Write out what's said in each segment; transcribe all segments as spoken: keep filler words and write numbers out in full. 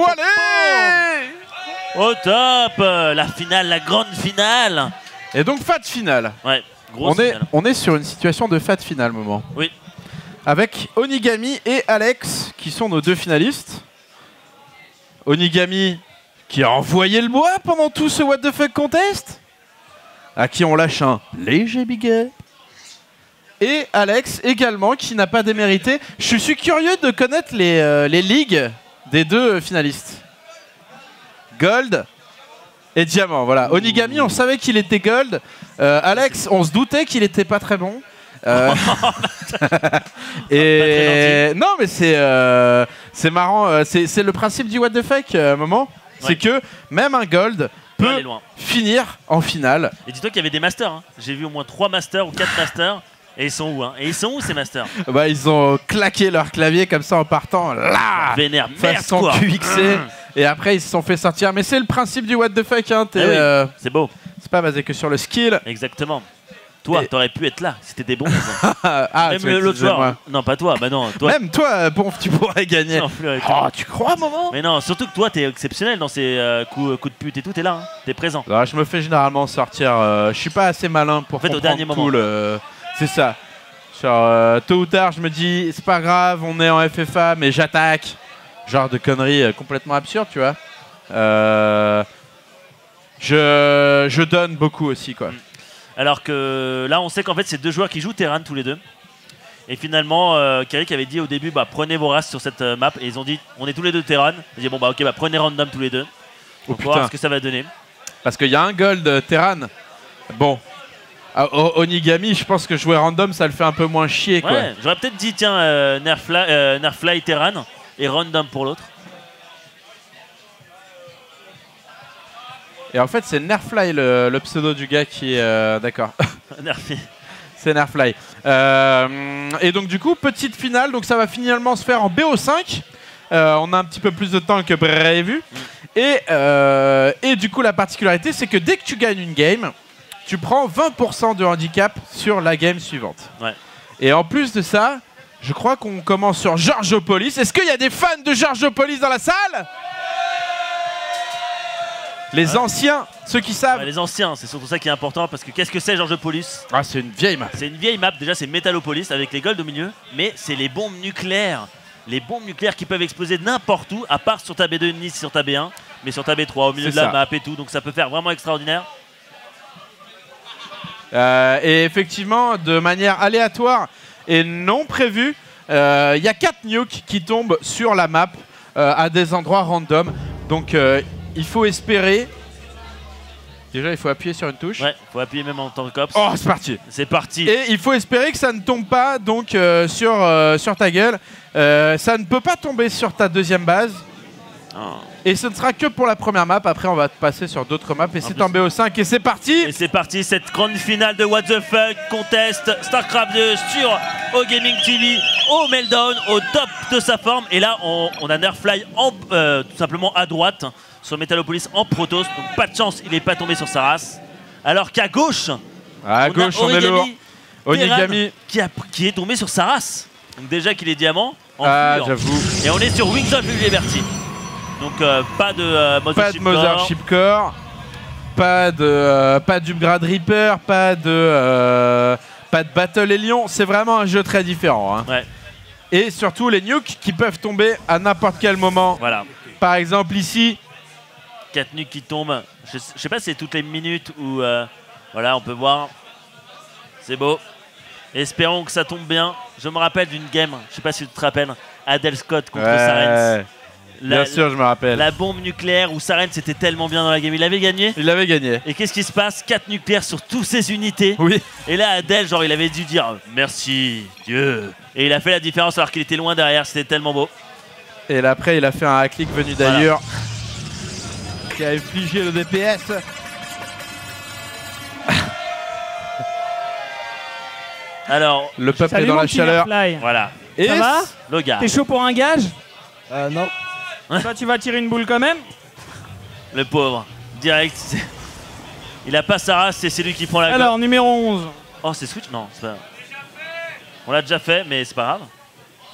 allez! Au top, la finale, la grande finale. Et donc, fat finale. Ouais, grosse on est, finale. on est sur une situation de fat finale, moment. Oui. Avec Onigami et Alex, qui sont nos deux finalistes. Onigami, qui a envoyé le bois pendant tout ce What the Fuck Contest, à qui on lâche un léger biguet. Et Alex, également, qui n'a pas démérité. Je suis curieux de connaître les, euh, les ligues des deux finalistes. Gold et Diamant, voilà. Onigami, on savait qu'il était Gold. Euh, Alex, on se doutait qu'il était pas très bon. Euh... et non, mais c'est euh, c'est marrant. euh, C'est c'est le principe du What the Fuck, euh, moment. Ouais. C'est que même un Gold peut finir en finale. Et dis-toi qu'il y avait des masters. Hein. J'ai vu au moins trois masters ou quatre masters. Et ils sont où hein Et ils sont où ces masters? Bah ils ont claqué leur clavier comme ça en partant là, vénère, façon merde, Q X C. Et après ils se sont fait sortir. Mais c'est le principe du What the Fuck. Hein, eh oui, euh, c'est beau. C'est pas basé que sur le skill. Exactement. Toi, et... t'aurais pu être là si t'étais bon. ah, même l'autre joueur. Non, pas toi. Bah non. Toi. Même toi, bon, tu pourrais gagner. Non, oh, tu crois, moment? Mais non, surtout que toi, t'es exceptionnel dans ces euh, coups, coups de pute et tout. T'es là, hein. T'es présent. Alors, je me fais généralement sortir. Euh, je suis pas assez malin pour. En fait, au dernier moment. Le... C'est ça. Genre, euh, tôt ou tard, je me dis, c'est pas grave, on est en F F A, mais j'attaque. Genre de conneries euh, complètement absurdes, tu vois. Euh, je, je donne beaucoup aussi, quoi. Alors que là, on sait qu'en fait, c'est deux joueurs qui jouent Terran tous les deux. Et finalement, euh, Karik avait dit au début, bah, prenez vos races sur cette euh, map. Et ils ont dit, on est tous les deux Terran. Ils ont dit, bon, bah, ok, bah, prenez random tous les deux. On va voir ce que ça va donner. Parce qu'il y a un gold euh, Terran. Bon. Ah, Onigami, je pense que jouer random, ça le fait un peu moins chier, quoi. Ouais, j'aurais peut-être dit, tiens, euh, Nerfly, euh, Nerfly Terran et random pour l'autre. Et en fait, c'est Nerfly le, le pseudo du gars qui est... Euh, D'accord. Nerfly. C'est Nerfly. Euh, et donc, du coup, petite finale. Donc, ça va finalement se faire en B O cinq. Euh, on a un petit peu plus de temps que prévu. Mm. Et, euh, et du coup, la particularité, c'est que dès que tu gagnes une game, tu prends vingt pour cent de handicap sur la game suivante. Ouais. Et en plus de ça, je crois qu'on commence sur Georgiopolis. Est-ce qu'il y a des fans de Georgiopolis dans la salle ? Les ouais. anciens, ceux qui savent. Ouais, les anciens, c'est surtout ça qui est important parce que qu'est-ce que c'est Georgiopolis? Ah, c'est une vieille map. C'est une vieille map, déjà c'est Metalopolis avec les golds au milieu, mais c'est les bombes nucléaires. Les bombes nucléaires qui peuvent exploser n'importe où, à part sur ta B deux ni sur ta B un, mais sur ta B trois, au milieu de la map et tout, donc ça peut faire vraiment extraordinaire. Euh, et effectivement, de manière aléatoire et non prévue, il euh, y a quatre nukes qui tombent sur la map euh, à des endroits random. Donc euh, il faut espérer. Déjà, il faut appuyer sur une touche. Ouais, il faut appuyer même en tant que cops. Oh, c'est parti. C'est parti. Et il faut espérer que ça ne tombe pas donc euh, sur, euh, sur ta gueule. Euh, ça ne peut pas tomber sur ta deuxième base. Oh. Et ce ne sera que pour la première map. Après, on va passer sur d'autres maps. Et c'est en B O cinq. Et c'est parti. Et c'est parti, cette grande finale de What the Fuck Contest StarCraft deux sur OGaming T V, au Meltdown, au top de sa forme. Et là, on, on a Nerfly en, euh, tout simplement à droite, sur Metalopolis en Protoss. Donc pas de chance, il n'est pas tombé sur sa race. Alors qu'à gauche, à on gauche, a on est lourd. Onigami qui, a, qui est tombé sur sa race. Donc déjà qu'il est diamant. En ah, j'avoue. Et on est sur Wings of Liberty. Donc euh, pas de euh, Mothership Core, Mothership Core, pas de euh, pas d'Upgrade Reaper, pas de euh, pas de Battle Hélion. C'est vraiment un jeu très différent. Hein. Ouais. Et surtout les nukes qui peuvent tomber à n'importe quel moment. Voilà. Par exemple ici, quatre nukes qui tombent. Je, je sais pas si c'est toutes les minutes ou euh, voilà, on peut voir. C'est beau. Espérons que ça tombe bien. Je me rappelle d'une game. Je sais pas si tu te rappelles. Adel Scott contre ouais. Sarens. La, bien sûr, je me rappelle. La bombe nucléaire où Sarens était tellement bien dans la game. Il avait gagné. Il avait gagné. Et qu'est-ce qui se passe? quatre nucléaires sur toutes ses unités. Oui. Et là, Adel, genre, il avait dû dire merci, Dieu. Et il a fait la différence alors qu'il était loin derrière. C'était tellement beau. Et là, après, il a fait un hack-click venu d'ailleurs. Voilà. Qui a infligé le D P S. Alors, le peuple est dans la chaleur. Voilà. Et ça va? Logar. T'es chaud pour un gage? Euh, non. Toi, tu vas tirer une boule quand même? Le pauvre. Direct. Il a pas sa race, c'est lui qui prend la. Alors, numéro onze. Oh, c'est Switch? Non, c'est pas. On l'a déjà fait, mais c'est pas grave.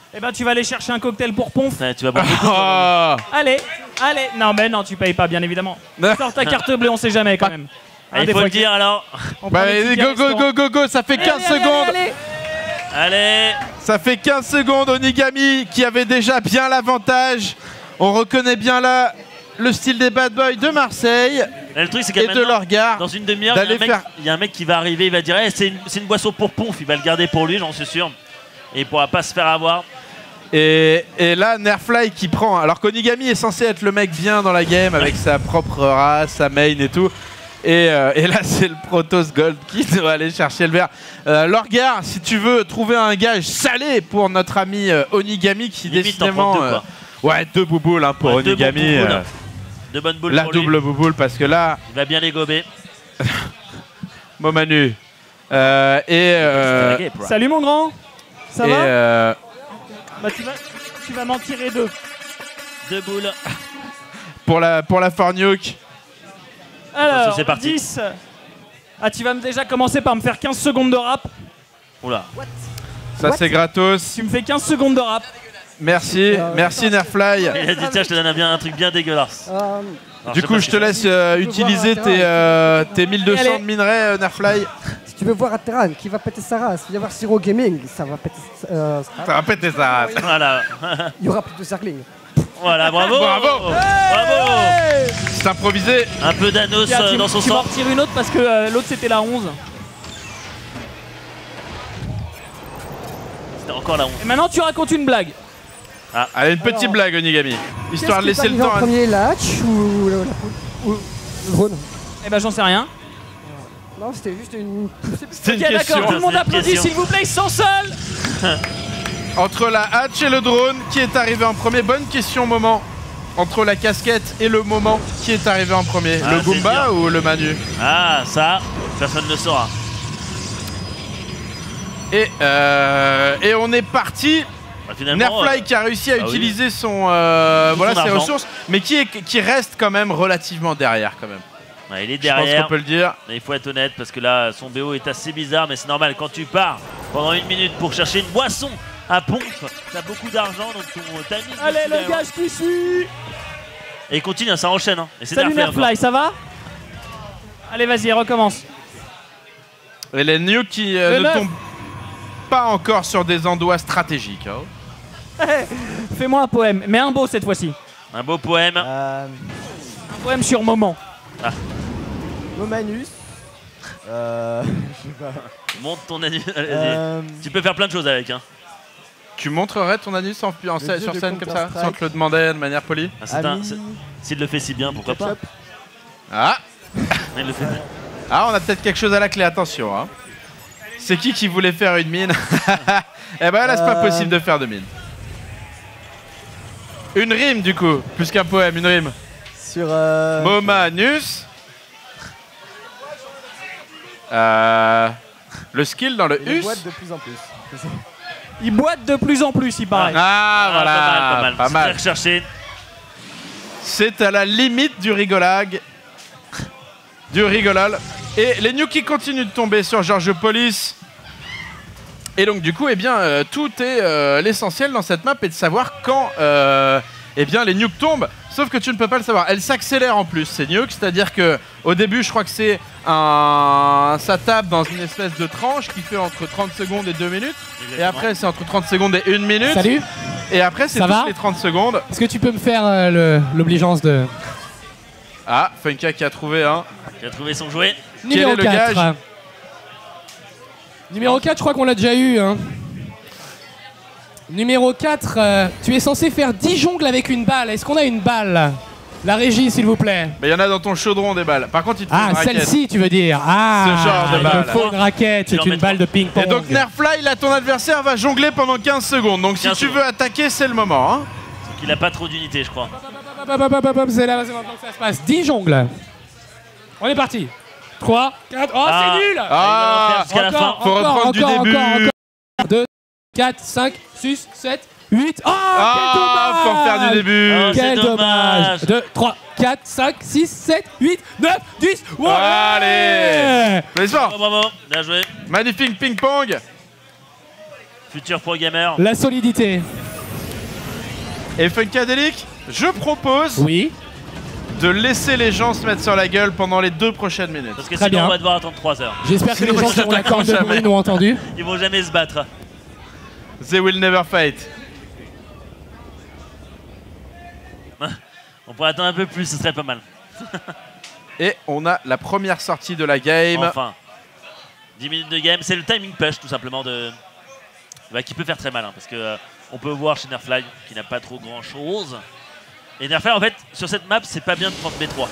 Eh ben tu vas aller chercher un cocktail pour Ponf. Ouais, tu vas boire beaucoup. Oh. Allez, allez. Non mais non, tu payes pas bien évidemment. Sors ta carte bleue, on sait jamais quand même. Ah, il faut le dire alors. On Bah, prend les allez, tickets go, go, restaurants. go, go, go, ça fait quinze Allez, allez, secondes. allez, allez. Allez. Ça fait quinze secondes. Onigami qui avait déjà bien l'avantage. On reconnaît bien là le style des bad boys de Marseille Là, le truc, c'est et que de leur regard. dans une demi-heure, il y a un d'aller mec- faire- il y a un mec qui va arriver, il va dire hey, c'est une, c'est une boisson pour Ponf, il va le garder pour lui, j'en suis sûr. Et il pourra pas se faire avoir. Et, et là, Nerfly qui prend. Alors qu'Onigami est censé être le mec bien dans la game avec sa propre race, sa main et tout. Et, euh, et là, c'est le Protoss Gold qui doit aller chercher le verre. Euh, Lorgar, si tu veux trouver un gage salé pour notre ami euh, Onigami qui Limite, t'en décidément. prends deux, euh, quoi. ouais, deux bouboules hein, pour Ouais, deux Onigami. bons bouboules. euh, De bonnes boules la pour lui. double bouboule parce que là, Il va bien les gober. Momanu. Euh, et. euh, Salut mon grand. Ça et va euh, Bah tu vas, tu vas m'en tirer deux. Deux boules. pour la pour la Fornuke. Alors, c'est parti. dix. Ah tu vas me déjà commencer par me faire quinze secondes de rap. Oula. Ça c'est gratos. Tu me fais quinze secondes de rap. Merci, merci Nerfly. Il a dit tiens, je te donne un, bien, un truc bien dégueulasse. Euh, Alors, Du je sais coup, pas je si te c'est- laisse euh, Je peux utiliser voir un tes, terrain. euh, tes mille deux cents Allez. de minerais, euh, Nerfly. si tu veux voir un terrain qui va péter sa race, il va y avoir Zero Gaming, ça va péter. euh, Ça va péter sa race. Voilà. il y aura plus de circling. Voilà, bravo. Bravo. Bravo. C'est improvisé. Un peu d'Anos Tiens, euh, tu, dans son tu m'en sang. retires une autre parce que euh, l'autre c'était la onze. C'était encore la honte. Et maintenant tu racontes une blague. Allez, une petite Alors, blague, Onigami. Histoire de Qu'est-ce qui laisser est le arrivé temps en à... premier, la hatch ou le, la poule ou le drone? Eh ben j'en sais rien. Non, c'était juste une. C'était une Ok d'accord, question. tout le monde C'est une applaudit question. s'il vous plaît, ils sont seuls. Entre la hatch et le drone, qui est arrivé en premier? Bonne question, moment. Entre la casquette et le moment, qui est arrivé en premier? Ah, Le c'est Goomba dur. ou le Manu? Ah, ça, personne ne le saura. Et, euh, et on est parti. Bah, finalement, Nerfly euh, qui a réussi à ah oui. utiliser son, euh, Tout voilà, son ses argent. ressources, mais qui, est, qui reste quand même relativement derrière quand même. ouais, il est Je pense derrière. qu'on peut le dire. Mais il faut être honnête parce que là, son B O est assez bizarre, mais c'est normal. Quand tu pars pendant une minute pour chercher une boisson à Ponf, t'as beaucoup d'argent, donc ton timing. Allez aussi, le gage qui suit. Et il continue, hein, ça enchaîne. Hein. Et c'est Salut Nerfly encore. Nerfly, ça va? Allez vas-y, recommence. Et les nukes qui euh, Le ne neuf. tombent pas encore sur des endroits stratégiques. hein. Fais-moi un poème, mais un beau cette fois-ci. Un beau poème. Euh, Un poème sur moment. Momanus. Euh. Monte ton anus. Allez, vas-y. euh, Tu peux faire plein de choses avec. Hein. Tu montrerais ton anus en, en Le scène- dieu sur de scène comme ça, Counter-Strike. sans te le demander de manière polie? Ah, c'est un- Ami. c'est- S'il le fait si bien, pourquoi pas? Ketchup. Ah, Il le fait bien. ah, on a peut-être quelque chose à la clé, attention. Hein. C'est qui qui voulait faire une mine? Eh ben là, c'est pas Euh. possible de faire de mine. Une rime du coup, plus qu'un poème, une rime. Sur. Euh, Momanus. Euh, le skill dans le il us. boite de plus en plus. Il boite de plus en plus, il paraît. Ah, voilà, pas mal, pas mal. pas C'est mal. très recherché. C'est à la limite du rigolag. Du rigolol. Et les nukes qui continuent de tomber sur Georgiopolis. Et donc du coup, eh bien, euh, tout est euh, l'essentiel dans cette map est de savoir quand euh, eh bien, les nukes tombent. Sauf que tu ne peux pas le savoir. Elles s'accélèrent en plus, ces nukes. C'est-à-dire que au début, je crois que c'est un... ça tape dans une espèce de tranche qui fait entre trente secondes et deux minutes. Et Exactement. après, c'est entre trente secondes et une minute. Salut, Et après, c'est Ça toutes va les trente secondes. est-ce que tu peux me faire euh, le- l'obligeance de... Ah, Funka qui a trouvé un. Qui a trouvé son jouet. Numéro est le quatre. gage Numéro quatre, je crois qu'on l'a déjà eu. Hein. Numéro quatre, euh, tu es censé faire dix jongles avec une balle. Est-ce qu'on a une balle? La régie, s'il vous plaît. Mais il y en a dans ton chaudron des balles. Par contre, il te faut Ah, une raquette. celle-ci, tu veux dire. Ah, Ce genre de il balle. te faut une raquette, Tu c'est en une mets balle de ping-pong. Et donc Nerfly, là, ton adversaire va jongler pendant quinze secondes. Donc si quinze tu secondes. veux attaquer, c'est le moment. Hein. Qu'il a pas trop d'unité, je crois. Hop, hop, hop, hop, hop, hop, c'est là, c'est maintenant que ça se passe. dix jongles. On est parti. trois, quatre, oh, Ah. c'est nul. Ah, il va en faire jusqu'à la fin. Encore, Faut encore, reprendre du encore, début. encore, encore. deux, quatre, cinq, six, sept, huit. Oh, Ah, quel dommage. faut refaire du début. Ah, c'est Quel dommage. dommage. deux, trois, quatre, cinq, six, sept, huit, neuf, dix. Ouais. Allez. Applaudissements. Bravo, bravo. Bien joué. Magnifique ping-pong. Futur pro gamer. La solidité. Et Funkadelic, je propose Oui. de laisser les gens se mettre sur la gueule pendant les deux prochaines minutes. Parce que Très sinon bien. on va devoir attendre trois heures. J'espère que Sinon, les gens ils qui ont la s'attaqueront corde de jamais. bruit ont entendu. Ils vont jamais se battre. They will never fight. On pourrait attendre un peu plus, ce serait pas mal. Et on a la première sortie de la game. Enfin. dix minutes de game, c'est le timing push tout simplement de... Bah, qui peut faire très mal hein, parce que euh, on peut voir chez Nerfly qui n'a pas trop grand chose. Et Nerfly en fait sur cette map c'est pas bien de prendre B trois.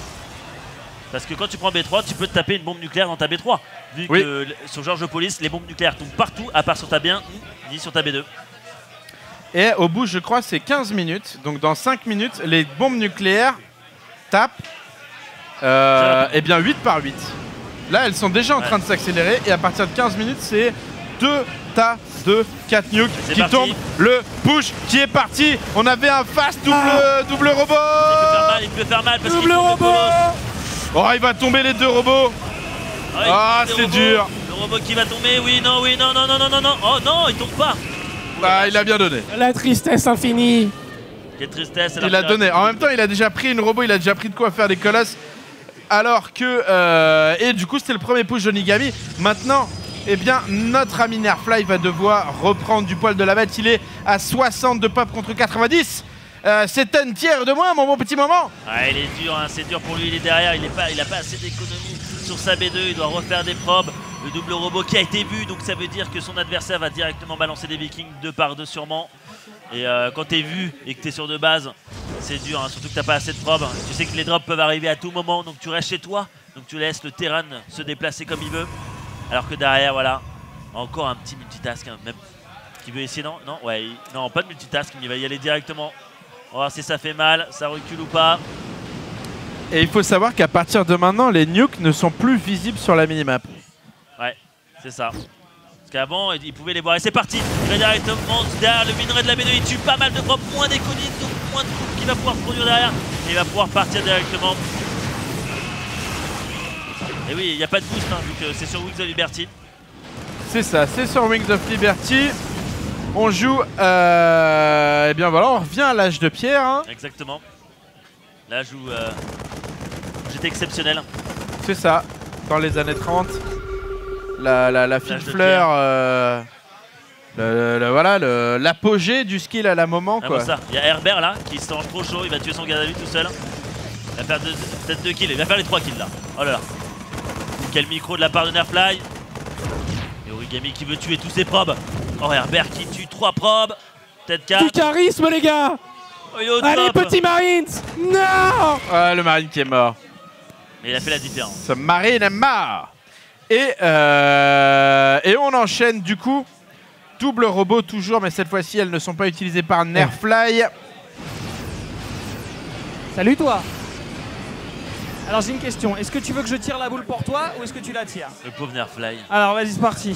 Parce que quand tu prends B trois tu peux te taper une bombe nucléaire dans ta B trois. Vu Oui. que sur Georgiopolis les bombes nucléaires tombent partout à part sur ta B un ni sur ta B deux. Et au bout, je crois, c'est quinze minutes. Donc dans cinq minutes, les bombes nucléaires tapent euh, eh bien huit par huit. Là, elles sont déjà en Ouais. train de s'accélérer. Et à partir de quinze minutes, c'est deux tas de quatre nukes C'est qui parti. tombent. Le push qui est parti. On avait un fast double, Ah. double robot. Il peut faire mal, il peut faire mal parce qu'il Double faut le robot. colosse. Oh, il va tomber les deux robots. Ah, il Ah, tombe, c'est le robot. dur. Le robot qui va tomber, oui, non, oui, non, non, non, non, non, non. Oh non, il tombe pas. Ah, il a bien donné. La tristesse infinie. Quelle tristesse. Il a donné. En même temps, il a déjà pris une robot, il a déjà pris de quoi faire des colosses. Alors que... euh, et du coup, c'était le premier push de Nigami. Maintenant, eh bien, notre ami Nerfly va devoir reprendre du poil de la bête. Il est à soixante de pop contre quatre-vingt-dix. Euh, c'est un tiers de moins, mon bon petit moment. Ah, il est dur, hein, c'est dur pour lui, il est derrière, il n'a pas, il a pas assez d'économie sur sa B deux, il doit refaire des probes. Le double robot qui a été vu, donc ça veut dire que son adversaire va directement balancer des vikings deux par deux sûrement. Et euh, quand t'es vu et que t'es sur deux bases, c'est dur, hein, surtout que t'as pas assez de probes. Tu sais que les drops peuvent arriver à tout moment, donc tu restes chez toi, donc tu laisses le terrain se déplacer comme il veut. Alors que derrière, voilà, encore un petit multitask, hein, même qui veut essayer, non, non, ouais, il- non, pas de multitask, il va y aller directement. On va voir si ça fait mal, ça recule ou pas. Et il faut savoir qu'à partir de maintenant, les nukes ne sont plus visibles sur la minimap. Ouais, c'est ça. Parce qu'avant, il pouvait les voir. Et c'est parti. Il va directement derrière le minerai de la B deux. Il tue pas mal de propres, moins d'éconines, donc moins de coups qu'il va pouvoir produire derrière. Et il va pouvoir partir directement. Et oui, il n'y a pas de boost, hein, vu que c'est sur Wings of Liberty. C'est ça, c'est sur Wings of Liberty. On joue... Euh, eh bien voilà, on revient à l'âge de pierre. Hein. Exactement. Là, je joue. Euh, J'étais exceptionnel. C'est ça, dans les années trente. La, la, la fine L'âge de fleur... Euh, le, le- voilà, le- l'apogée du skill à la moment. Ah, Quoi. bon, ça. Il y a Herbert là, qui se range trop chaud. Il va tuer son garde à vue tout seul. Il va faire deux- peut-être deux kills. Il va faire les trois kills là. Oh là là. Quel micro de la part de Nerfly. Et Origami qui veut tuer tous ses probes. Oh, Herbert qui tue trois probes. Peut-être Du quatre. charisme, les gars. Oh, il est au Allez, top. petit Marines. Non. Ah, le marine qui est mort. Mais il a fait la différence. Ce marine est mort. Et, euh, et on enchaîne du coup. Double robot toujours, mais cette fois-ci, elles ne sont pas utilisées par Nerfly. Salut toi. Alors j'ai une question, est-ce que tu veux que je tire la boule pour toi ou est-ce que tu la tires? Le pauvre Nerfly. Alors vas-y, c'est parti.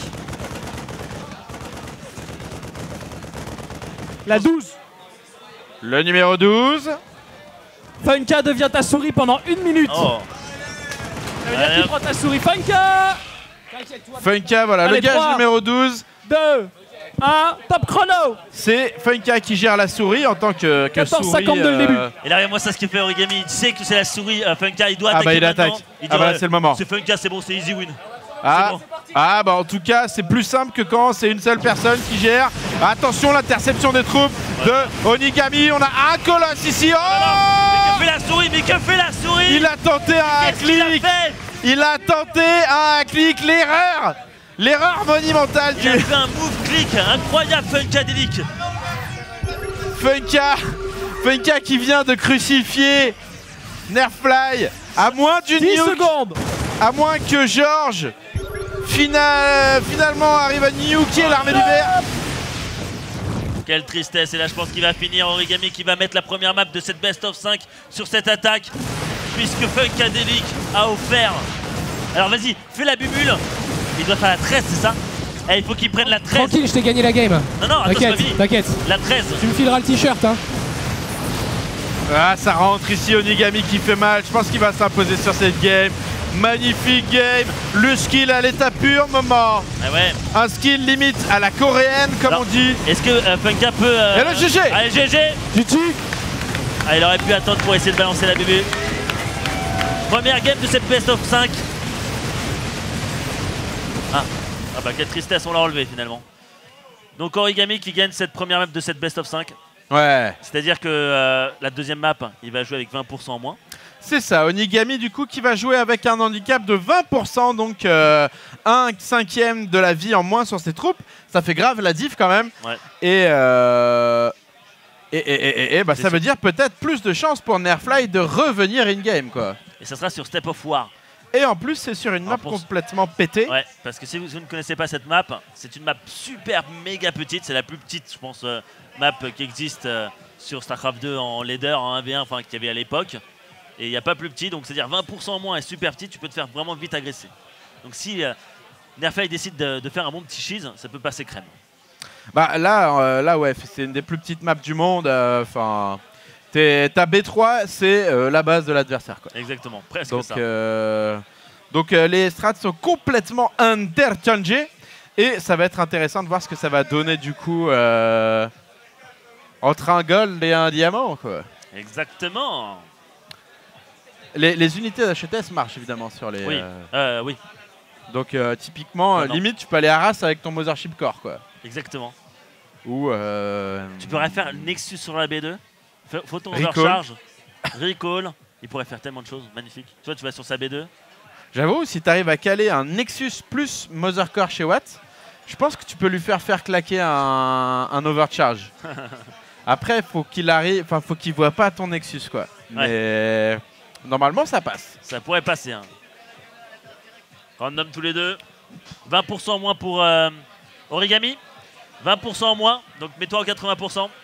La douze. Le numéro douze. Funka devient ta souris pendant une minute. Oh. Ça veut dire Allez, qu'il hop. prend ta souris. Funka. Funka, voilà, Allez, le gage trois. numéro douze. deux, un, top chrono. C'est Funka qui gère la souris en tant que, que quatorze souris. cinquante-deux le début. Et derrière moi, ça ce que fait Origami. Il sait que c'est la souris. euh, Funka, il doit Ah attaquer. bah, il maintenant. attaque. Il Ah doit- bah, là, c'est le moment. C'est Funka, c'est bon, c'est easy win. Ah, bon. ah bah en tout cas c'est plus simple que quand c'est une seule personne qui gère. Attention, l'interception des troupes de Onigami. On a un colosse ici. Mais Oh, que fait la souris? Mais que fait la souris? il a tenté un Qu'est-ce qu'il a clic. fait? Il a tenté un clic. L'erreur. L'erreur monumentale Il a du fait un move click incroyable, Funkadelic. Funka. Funka qui vient de crucifier Nerfly. À moins d'une dix nuke. secondes. À moins que Georges fina- finalement arrive à nuker l'armée du verre. Quelle tristesse. Et là, je pense qu'il va finir. Origami qui va mettre la première map de cette best of cinq sur cette attaque. Puisque Funkadelic a offert. Alors vas-y, fais la bubule. Il doit faire la treize, c'est ça? Eh, il faut qu'il prenne la treize. Tranquille, je t'ai gagné la game. Non, non, attends, c'est pas T'inquiète, fini. t'inquiète. La treize. Tu me fileras le t-shirt, hein. Ah, ça rentre ici Onigami qui fait mal. Je pense qu'il va s'imposer sur cette game. Magnifique game. Le skill à l'état pur, moment. Ah ouais. Un skill limite à la coréenne, comme Alors, on dit. Est-ce que euh, Funka peut... Euh... Et le G G. Allez, G G. G G. Ah, il aurait pu attendre pour essayer de balancer la B B. Première game de cette best of cinq. Ah, ah bah quelle tristesse, on l'a enlevé finalement. Donc Origami qui gagne cette première map de cette best of cinq. Ouais. C'est-à-dire que euh, la deuxième map, il va jouer avec vingt pour cent en moins. C'est ça, Onigami du coup qui va jouer avec un handicap de vingt pour cent, donc euh, un cinquième de la vie en moins sur ses troupes. Ça fait grave la diff quand même. Ouais. Et, euh, et, et, et, et, et bah, ça sûr. veut dire peut-être plus de chances pour Nerfly de revenir in-game quoi. Et ça sera sur Step of War. Et en plus c'est sur une map pour... complètement pétée. Ouais, parce que si vous, vous ne connaissez pas cette map, c'est une map super méga petite. C'est la plus petite, je pense, euh, map qui existe euh, sur StarCraft deux en leader, en un v un, enfin qu'il y avait à l'époque. Et il n'y a pas plus petit, donc c'est-à-dire vingt pour cent en moins est super petit, tu peux te faire vraiment vite agresser. Donc si euh, Nerfly décide de, de faire un bon petit cheese, ça peut passer crème. Bah là, euh, là ouais, c'est une des plus petites maps du monde. Enfin, euh, ta B trois, c'est euh, la base de l'adversaire quoi. Exactement, presque Donc, ça. euh, donc euh, les strats sont complètement interchangés et ça va être intéressant de voir ce que ça va donner du coup euh, entre un gold et un diamant quoi. Exactement. Les, les unités d'H T S marchent évidemment sur les. Oui, euh, euh, oui, Donc euh, typiquement, Ah, non. limite tu peux aller à Arras avec ton Mothership Core quoi. exactement. Ou euh, Tu pourrais faire Nexus sur la B deux, Fa- photon Recall. overcharge, recall. Il pourrait faire tellement de choses, magnifique. Tu vois, tu vas sur sa B deux. J'avoue, si tu arrives à caler un Nexus plus Mother Core chez Watt, je pense que tu peux lui faire faire claquer un, un overcharge. Après, faut qu'il arrive, enfin, faut qu'il voit pas ton Nexus quoi. Ouais. Mais normalement, ça passe. Ça pourrait passer. Hein. Random tous les deux. vingt pour cent en moins pour euh, Origami. vingt pour cent en moins, donc mets-toi au quatre-vingts pour cent.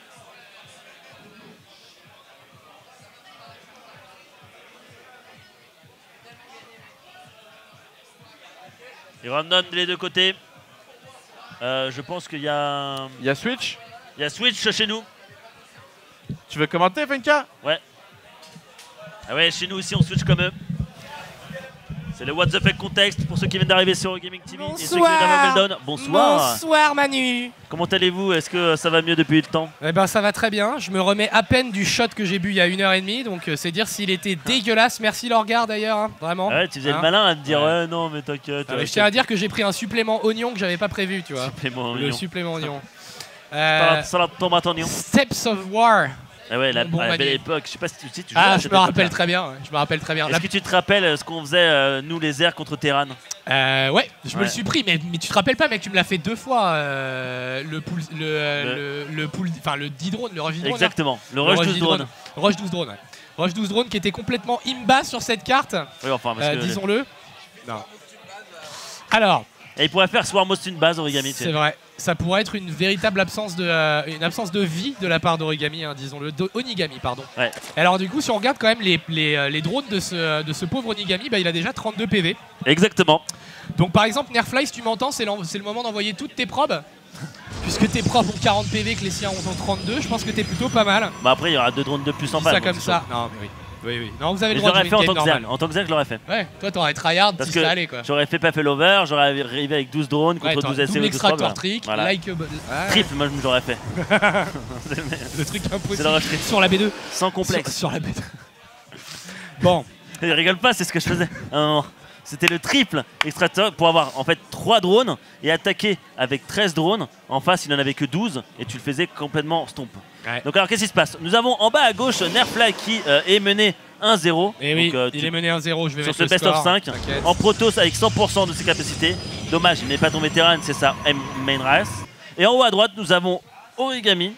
Et random des deux côtés. Euh, je pense qu'il y a, Il y a Switch. il y a Switch chez nous. Tu veux commenter, Funka? Ouais. Ah ouais, chez nous aussi on switch comme eux. C'est le What the Fuck Contexte pour ceux qui viennent d'arriver sur Gaming T V et ceux qui viennent d'avoir Meldon. Bonsoir. Bonsoir Manu. Comment allez-vous? Est-ce que ça va mieux depuis le temps? Eh ben ça va très bien, je me remets à peine du shot que j'ai bu il y a une heure et demie, donc euh, c'est dire s'il était dégueulasse. Merci Lorgar d'ailleurs, hein, vraiment. Ah ouais, tu faisais Hein. le malin à te dire Ouais. ouais, non mais t'inquiète. Ah, mais je tiens à dire que j'ai pris un supplément oignon que j'avais pas prévu, tu vois. Supplément Le oignon. supplément oignon. Salade- Euh, Salade tomate oignon. Steps of War. Ah ouais, la, bon à la Manu. belle époque. Je sais pas si tu sais, tu jouais Ah, à je cette me rappelle époque-là. très bien, ouais, je me rappelle très bien. Est-ce La- que tu te rappelles euh, ce qu'on faisait euh, nous les airs contre Terran? Euh, ouais, je me Ouais. le suis pris, mais, mais tu te rappelles pas, mec, tu me l'as fait deux fois. euh, le pool, le, euh, le, le pool, enfin le dix drone, le rush dix drone. là. Exactement, le Le rush rush douze dix drone. Rush douze drone, ouais. Rush douze drone qui était complètement imba sur cette carte, Oui, enfin, parce euh, que. disons-le. Non. Alors, Et il pourrait faire Swarmhost une base Origami. tu c'est sais. vrai, ça pourrait être une véritable absence de, euh, une absence de vie de la part d'Origami, hein, disons-le, d'Onigami, pardon. Ouais. Alors du coup, si on regarde quand même les, les, euh, les drones de ce, de ce pauvre Onigami, bah, il a déjà trente-deux P V. Exactement. Donc par exemple, Nerfly, si tu m'entends, c'est l'en- c'est le moment d'envoyer toutes tes probes. Puisque tes probes ont quarante P V, que les siens ont trente-deux, je pense que t'es plutôt pas mal. Bah après, il y aura deux drones de plus en Dis face. ça donc comme c'est ça. Non, mais oui. Oui, oui. Non, vous avez Mais le je droit de l'aurais jouer fait en une tant game que normale. Zen. En tant que Zen, je l'aurais fait. Ouais, toi t'aurais tryhard, Parce si que ça allait quoi. j'aurais fait pas fait l'over, j'aurais arrivé avec douze drones Ouais, contre t'aurais douze S C double ou douze probes. extractor trick, Voilà. like a... Ouais. Triple, moi je l'aurais fait. Le truc C'est le impossible. rush triple. Sur la B deux. Sans complexe. Sur, sur la B deux. Bon, Il rigole pas, c'est ce que je faisais à un moment. C'était le triple extracteur pour avoir en fait trois drones et attaquer avec treize drones. En face, il n'en avait que douze et tu le faisais complètement stomp. Ouais. Donc alors qu'est-ce qui se passe? Nous avons en bas à gauche Nerfly qui euh, est mené un zéro. et oui, Donc, euh, il tu- est mené un zéro, je vais sur mettre ce le best score, of cinq. t'inquiète. En Protoss avec cent pour cent de ses capacités. Dommage, il n'est pas tombé Terran, c'est sa M main race. Et en haut à droite, nous avons Origami.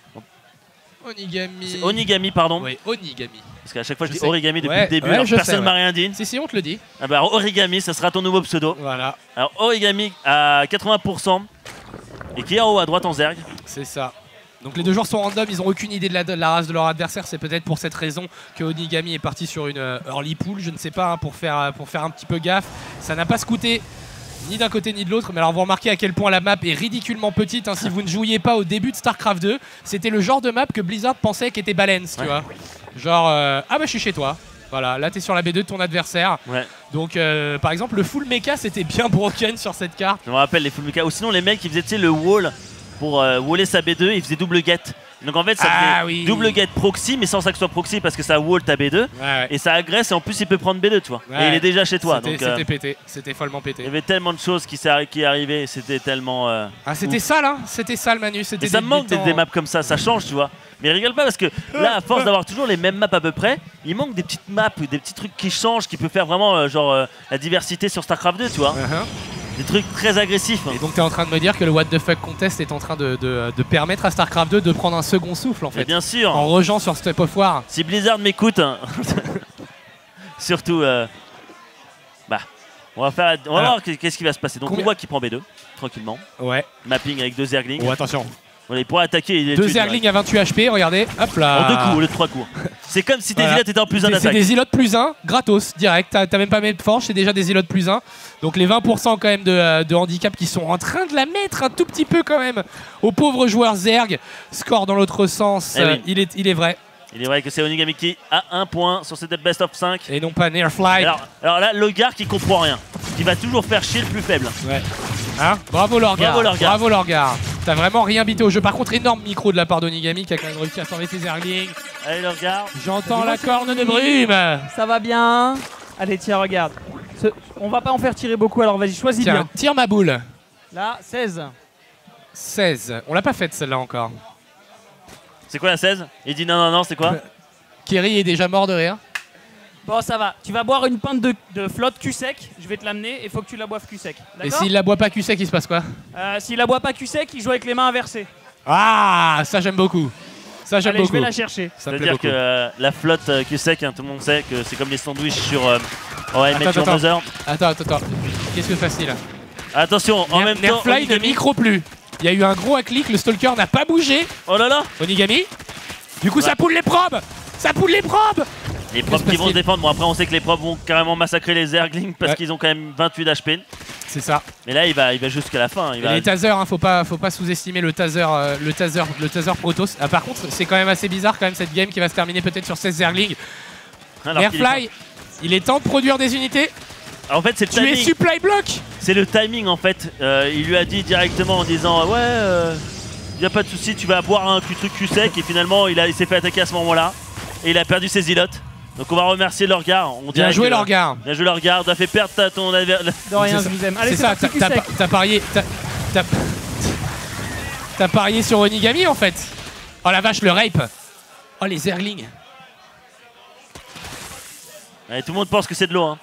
Onigami. C'est Onigami, pardon. Oui, Onigami. Parce qu'à chaque fois, je, Je dis sais. Origami depuis Ouais, le début, ouais, alors je personne sais, ne m'a ouais. rien dit. Si, si, on te le dit. Ah bah, alors, Origami, ça sera ton nouveau pseudo. Voilà, Alors Origami à quatre-vingts pour cent et qui est en haut à droite en Zerg. c'est ça. Donc les deux joueurs sont random, ils n'ont aucune idée de la, de la race de leur adversaire. C'est peut-être pour cette raison que Onigami est parti sur une euh, early pool, je ne sais pas, hein, pour, faire, euh, pour faire un petit peu gaffe. Ça n'a pas scouté ni d'un côté ni de l'autre, mais alors vous remarquez à quel point la map est ridiculement petite, hein, si vous ne jouiez pas au début de StarCraft deux. C'était le genre de map que Blizzard pensait qu'était balance, tu Ouais. vois. Genre, euh, ah bah je suis chez toi. Voilà, là, tu es sur la B deux de ton adversaire. Ouais. Donc, euh, par exemple, le full mecha, c'était bien broken sur cette carte. Je me rappelle les full mecha. Ou sinon, les mecs, ils faisaient tu sais, le wall pour euh, waller sa B deux, ils faisaient double get. Donc en fait, ça Ah, faisait oui. double get proxy, mais sans ça que ce soit proxy parce que ça wall ta B deux. Ouais, ouais. Et ça agresse, et en plus, il peut prendre B deux, tu vois. Ouais. Et il est déjà chez toi. C'était Donc euh, c'était pété, c'était follement il pété. y avait tellement de choses qui, s'est- qui arrivaient, c'était tellement. euh, Ah, c'était ouf. sale, hein. C'était sale, Manu. C'était Et ça des- me manque des d'être des temps- maps comme ça, ça change, tu vois. Mais rigole pas parce que là, à force d'avoir toujours les mêmes maps à peu près, il manque des petites maps, des petits trucs qui changent, qui peuvent faire vraiment euh, genre euh, la diversité sur StarCraft deux, tu vois. Uh-huh. Des trucs très agressifs. Et donc, tu es en train de me dire que le What the Fuck Contest est en train de, de- de permettre à StarCraft deux de prendre un second souffle, en Mais fait. bien sûr. En rejeant sur Step of War. Si Blizzard m'écoute, hein, surtout, euh, bah, on va faire, on va Alors, voir qu'est-ce qui va se passer. Donc combien- on voit qu'il prend B deux tranquillement, Ouais. mapping avec deux Zerglings. Oh, attention. Voilà, il pourrait attaquer. Il est Deux tué direct. Zerglings à vingt-huit H P, regardez. Hop là. En deux coups au lieu de trois coups. C'est comme si tes Voilà. îlots étaient en plus un C'est- C'est d'attaque. des îlots plus un, gratos, direct. T'as t'as même pas mis de forge, c'est déjà des îlots plus un. Donc les vingt pour cent quand même de, euh, de handicap qui sont en train de la mettre un tout petit peu quand même aux pauvres joueurs Zerg. Score dans l'autre sens, Eh oui. euh, il, est, il est vrai. Il est vrai que c'est Onigami qui a un point sur cette best of cinq. Et non pas Nearfly. Alors, alors là, Logar qui comprend rien, qui va toujours faire chier le plus faible. Ouais. Hein Bravo Lorgar. Bravo, Lorgar. Bravo Lorgar. T'as vraiment rien bité au jeu. Par contre, énorme micro de la part d'Onigami qui a quand même réussi à sauver ses Zerglings. Allez, Logar. J'entends la corne de brume. Ça va bien. Allez, tiens, regarde. Ce- On va pas en faire tirer beaucoup, alors vas-y, choisis Tiens, bien. tire ma boule. Là, seize. seize. On l'a pas faite celle-là encore. C'est quoi la seize? Il dit non, non, non, c'est quoi? Kerry est déjà mort de rire. Bon, ça va. Tu vas boire une pinte de, de flotte cul sec. Je vais te l'amener et il faut que tu la boives cul sec. Et D'accord s'il la boit pas cul sec, il se passe quoi? Euh, S'il la boit pas cul sec, il joue avec les mains inversées. Ah, ça j'aime beaucoup. Ça j'aime Allez, je beaucoup. vais la chercher. Ça me plaît C'est-à-dire beaucoup. que euh, la flotte euh, qui sait, hein, tout le monde sait que c'est comme les sandwichs sur euh, Oh, I Met Attends, Your attends. Mother. Attends, attends, attends. Qu'est-ce que facile? Attention, en même temps, Nerfly ne Onigami- micro plus. Il y a eu un gros clic, le stalker n'a pas bougé. Oh là là, Onigami. Du coup, ça poule les probes. Ça poule les probes. les probes qui vont se défendre. Bon, après, on sait que les probes vont carrément massacrer les Zerglings parce Ouais. qu'ils ont quand même vingt-huit d'H P. C'est ça. Mais là, il va, il va jusqu'à la fin. Il Et va... les tasers, hein, faut pas, faut pas sous-estimer le taser, euh, le taser, le taser Protoss. Ah, par contre, c'est quand même assez bizarre quand même cette game qui va se terminer peut-être sur seize Zerglings. Alors qu'il est Nerfly, il est temps de produire des unités. pas- En fait, c'est le Tu es timing. supply block. C'est le timing en fait. Euh, il lui a dit directement en disant ouais, euh, y a pas de souci, tu vas boire un truc cul sec. Et finalement, il, a- il s'est fait attaquer à ce moment-là et il a perdu ses îlots. Donc on va remercier Lorgar. On Bien dirait joué que- Lorgar. Bien joué Lorgar. Tu as fait perdre ta- ton adversaire. De rien, C'est je ça. vous aime. Allez, C'est c'est ça, parti, t'as cul t'as sec. pa- t'as parié. T'as t'as- t'as parié sur Onigami en fait. Oh la vache, le rape. Oh les Zerglings. Allez, tout le monde pense que c'est de l'eau. Hein.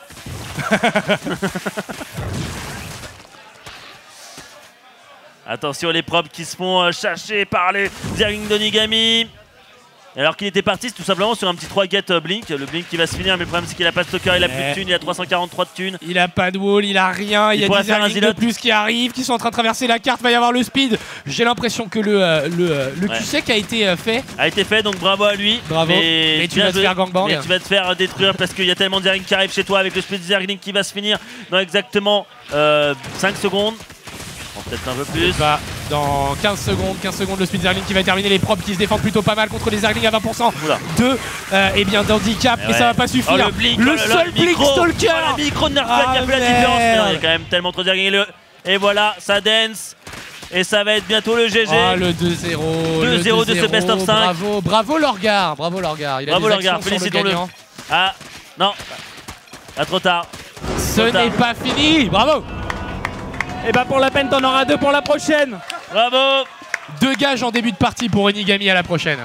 Attention les probes qui se font euh, chercher par les Zerglings d'Onigami. Et alors qu'il était parti, c'est tout simplement sur un petit trois get euh, Blink. Le Blink qui va se finir, mais le problème c'est qu'il a pas de stalker, il a plus Ouais. de thunes, il a trois cent quarante-trois de thunes. Il a pas de wall, il a rien, il, Il y a pourrait des faire un Zerglings de Zilot. plus qui arrivent, qui sont en train de traverser la carte, va y avoir le speed. J'ai l'impression que le, euh, le, euh, le Ouais. Q sec a été euh, fait. A été fait, donc bravo à lui. Bravo. Mais tu bien vas te joué. faire gangbang. Mais tu vas te faire détruire parce qu'il y a tellement de Zerglings qui arrivent chez toi avec le speed Zergling qui va se finir dans exactement euh, cinq secondes. Bon, peut-être un peu plus. Bah, dans quinze secondes, quinze secondes, le speed Zergling qui va terminer. Les probes qui se défendent plutôt pas mal contre les Zerglings à vingt pour cent Oula. de euh, eh bien d'handicap, Eh mais ouais. ça va pas suffire. Oh, le blink, le oh là là, seul le blink micro. stalker. Oh, le micro de Nerfly Ah, qui a fait la merde. différence. Mais non, il y a quand même tellement trop de Zerglings. Et, le- et voilà, ça dance. Et ça va être bientôt le G G. Ah, le deux zéro. deux zéro de ce best of cinq. Bravo, bravo Lorgar, bravo Lorgar. Il a Bravo des Lorgar, actions sur le félicitons-le. gagnant. Ah, non. Ah, trop tard. Ce Trop tard. n'est pas fini. Bravo. Et bah pour la peine, t'en auras deux pour la prochaine. Bravo. Deux gages en début de partie pour Onigami à la prochaine.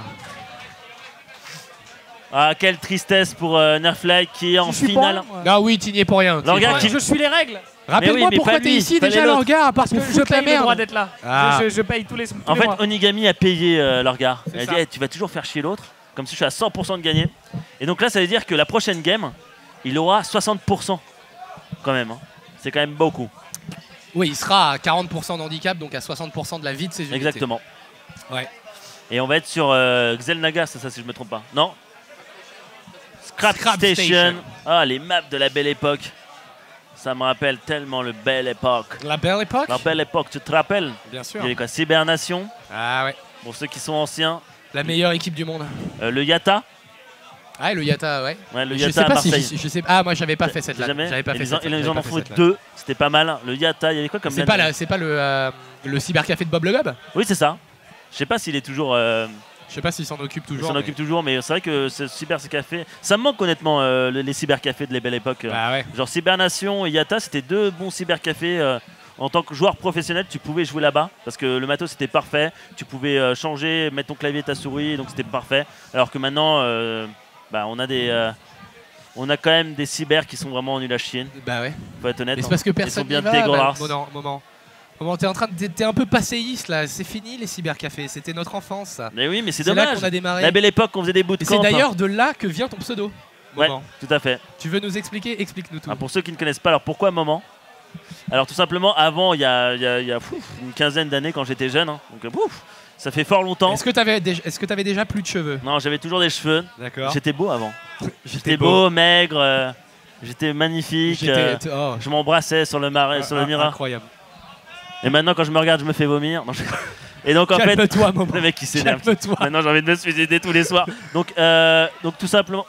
Ah, quelle tristesse pour euh, Nerfly qui est en Je suis finale. pas, moi. Ah oui, t'y n'y es pour rien. t'y y es Lorgar pour qui- rien. Je suis les règles. Rappelle-moi Mais oui, mais pourquoi pas t'es lui, ici fallait déjà l'autre. Lorgar, parce que Parce que je je ta paye le droit merde. d'être là. Ah. Je, je- je paye tous les, tous En les fait, mois. Onigami a payé euh, Lorgar. Il a C'est dit ça. hey, tu vas toujours faire chier l'autre, comme si je suis à cent pour cent de gagner. Et donc là, ça veut dire que la prochaine game, il aura soixante pour cent quand même. Hein. C'est quand même beaucoup. Oui, il sera à quarante pour cent d'handicap, donc à soixante pour cent de la vie de ses unités. Exactement. Ouais. Et on va être sur euh, Xel'Naga, c'est ça si je me trompe pas. Non Scrap, Scrap Station. Station. Ah, les maps de la belle époque. Ça me rappelle tellement le belle époque. La belle époque. La belle époque, tu te rappelles? Bien sûr. Il y avait quoi? Cybernation, Ah ouais. pour ceux qui sont anciens. La meilleure équipe du monde. Euh, le Yata. Ah, le Yata, ouais. Ouais, le je Yata sais à pas si Marseille. je, je sais Ah, moi j'avais pas fait cette là. Jamais. J'avais pas Et fait ils, cette en, là, ils j'avais en pas ont fait font cette là. deux, c'était pas mal. Le Yata, il y avait quoi comme C'est pas, la- c'est pas le, euh, le cybercafé de Bob le Gob? Oui, c'est ça. Je sais pas s'il est toujours. Euh, Je sais pas s'il s'en occupe il toujours. s'en mais- occupe toujours, mais c'est vrai que ce cyber café, ça me manque honnêtement euh, les les cybercafés de la belle époque. Bah ouais. Genre Cybernation et Yata, c'était deux bons cybercafés. Euh, en tant que joueur professionnel, tu pouvais jouer là-bas parce que le matos c'était parfait. Tu pouvais euh, changer, mettre ton clavier, ta souris, donc c'était parfait. Alors que maintenant, euh, bah, on a des, euh, on a quand même des cyber qui sont vraiment nuls à chier. Bah ouais. Faut être honnête. Mais c'est hein. parce que Ils personne sont bien n'y va. dégueulasses. Bah, moment, moment. Moment, t'es en train de, t'es un peu passéiste là. C'est fini les cybercafés. C'était notre enfance. Ça. Mais oui, mais c'est C'est là dommage. qu'on a démarré. La belle époque, on faisait des Et c'est bootcamps. d'ailleurs de là que vient ton pseudo. Ouais, Moment. tout à fait. Tu veux nous expliquer? Explique-nous tout. Ah, pour ceux qui ne connaissent pas, alors pourquoi Moment? Alors tout simplement, avant, il y a, il y a- il y a, pouf, une quinzaine d'années quand j'étais jeune, hein, donc euh, pouf, ça fait fort longtemps. Est-ce que t'avais déjà, est-ce que t'avais déjà plus de cheveux? Non, j'avais toujours des cheveux. D'accord. J'étais beau avant. J'étais beau, maigre, euh, j'étais magnifique. J'étais- euh, t- oh, je m'embrassais sur le marais, sur le ah, miroir. Incroyable. Et maintenant, quand je me regarde, je me fais vomir. Non, je- Et donc en fait, Calme-toi, Moment. le mec qui s'énerve. Calme-toi. Maintenant, j'ai envie de me suicider tous les soirs. Donc, euh, donc tout simplement.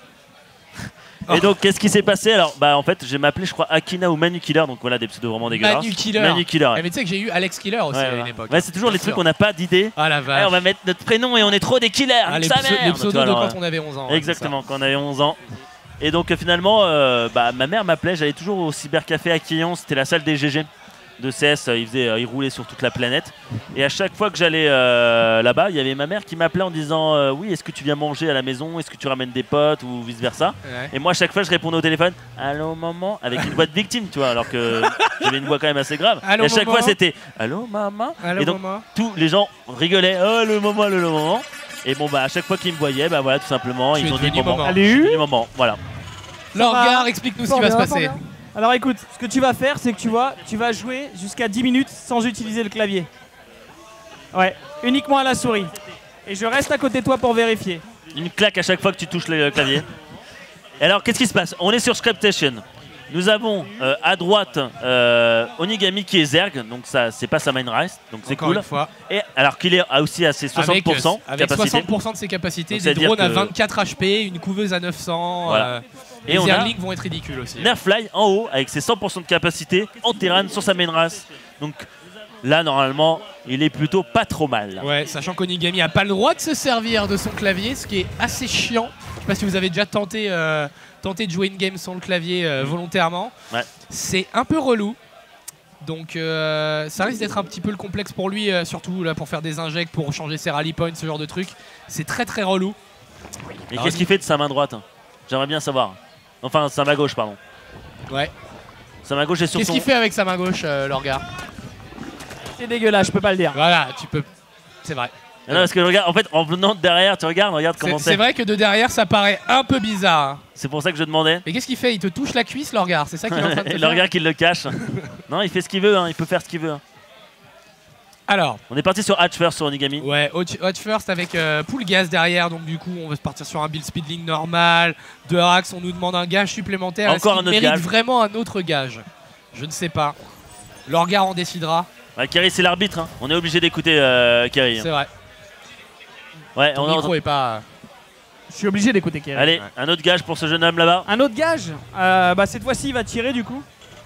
Et donc, qu'est-ce qui s'est passé? Alors, bah, en fait, j'ai m'appelé, je crois, Akina ou Manu Killer. Donc voilà, des pseudos vraiment dégueulasses. Manu Killer. Manu Killer. ouais. Eh, mais tu sais que j'ai eu Alex Killer aussi Ouais, à une ouais. époque. Ouais, c'est toujours les Bien trucs sûr. qu'on n'a pas d'idée. Ah la Ouais, vache. on va mettre notre prénom et on est trop des killers. Ah, nique les, sa pseu- mère. les pseudos Tu vois, de alors, quand on avait onze ans. ouais, Exactement, quand on avait onze ans. Et donc euh, finalement, euh, bah, ma mère m'appelait, j'allais toujours au cybercafé à Quillon, c'était la salle des G G de C S, euh, il, faisait, euh, il roulait sur toute la planète. Et à chaque fois que j'allais euh, là-bas, il y avait ma mère qui m'appelait en disant euh, oui, est-ce que tu viens manger à la maison, est-ce que tu ramènes des potes ou vice-versa. ça. Ouais. Et moi à chaque fois je répondais au téléphone allô maman, avec une voix de victime, tu vois, alors que j'avais une voix quand même assez grave. Allô, et à chaque maman. fois c'était allô maman. Allô, Et donc maman. tous les gens rigolaient oh le moment, le, le moment. Et bon bah à chaque fois qu'ils me voyaient, bah voilà tout simplement, Tu ils es ont dit devenu moment. maman. Je suis devenu maman, voilà. Lorgar, explique-nous ce qui va se passer. Alors écoute, ce que tu vas faire, c'est que tu vois, tu vas jouer jusqu'à dix minutes sans utiliser le clavier. Ouais, uniquement à la souris. Et je reste à côté de toi pour vérifier. Une claque à chaque fois que tu touches le clavier. Et alors, qu'est-ce qui se passe? On est sur Scriptation. Nous avons euh, à droite euh, Onigami qui est Zerg, donc ça, c'est pas sa main race, donc c'est Encore cool. une fois. Et alors qu'il est aussi à ses soixante pour cent avec, avec capacité. soixante pour cent de ses capacités, Donc, des c'est-à-dire drones à que- vingt-quatre H P, une couveuse à neuf cents. Voilà. euh, Et les on a Zerglings vont être ridicules aussi. Nerfly en haut avec ses cent pour cent de capacité en terrain sur sa main race. Donc là, normalement, il est plutôt pas trop mal. Ouais, sachant qu'Onigami a pas le droit de se servir de son clavier, ce qui est assez chiant. Je sais pas si vous avez déjà tenté, euh, tenté de jouer une game sans le clavier euh, volontairement. Ouais. C'est un peu relou. Donc euh, ça risque d'être un petit peu le complexe pour lui, euh, surtout là pour faire des injects, pour changer ses rally points, ce genre de trucs. C'est très très relou. Et Alors, qu'est-ce qu'il fait de sa main droite? J'aimerais bien savoir. Enfin, sa main gauche, pardon. Ouais. Sa main gauche est sur Qu'est-ce son... qu'il fait avec sa main gauche, euh, Lorgar? C'est dégueulasse, je peux pas le dire. Voilà, tu peux. C'est vrai. Non, parce que je regarde, en fait, en venant de derrière, tu regardes, regarde comment C'est c'est. c'est vrai que de derrière, ça paraît un peu bizarre. hein. C'est pour ça que je demandais. Mais qu'est-ce qu'il fait? Il te touche la cuisse, Lorgar? C'est ça qu'il est en train de te Et faire le regard qu'il le cache. Non, il fait ce qu'il veut, hein, il peut faire ce qu'il veut. hein. Alors, On est parti sur Hatch first sur Onigami. ouais, Hot Hot First avec euh, Pool Gas derrière, donc du coup, on va se partir sur un build speedling normal. De Rax, on nous demande un gage supplémentaire. Est-ce Encore qu'il un autre mérite gage. vraiment un autre gage? Je ne sais pas. Lorgar en décidera. Ouais, Kerry, c'est l'arbitre. hein. On est obligé d'écouter euh, Kerry. hein. C'est vrai. Ouais, Ton on est en micro est pas. Je suis obligé d'écouter Kerry. Allez, Ouais. un autre gage pour ce jeune homme là-bas. Un autre gage euh, Bah cette fois-ci il va tirer du coup.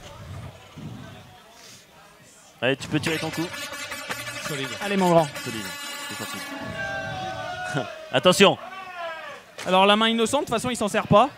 Allez, tu peux tirer ton coup. Solide. Allez mon grand. Solide. C'est sorti. Attention. Alors la main innocente, de toute façon il s'en sert pas.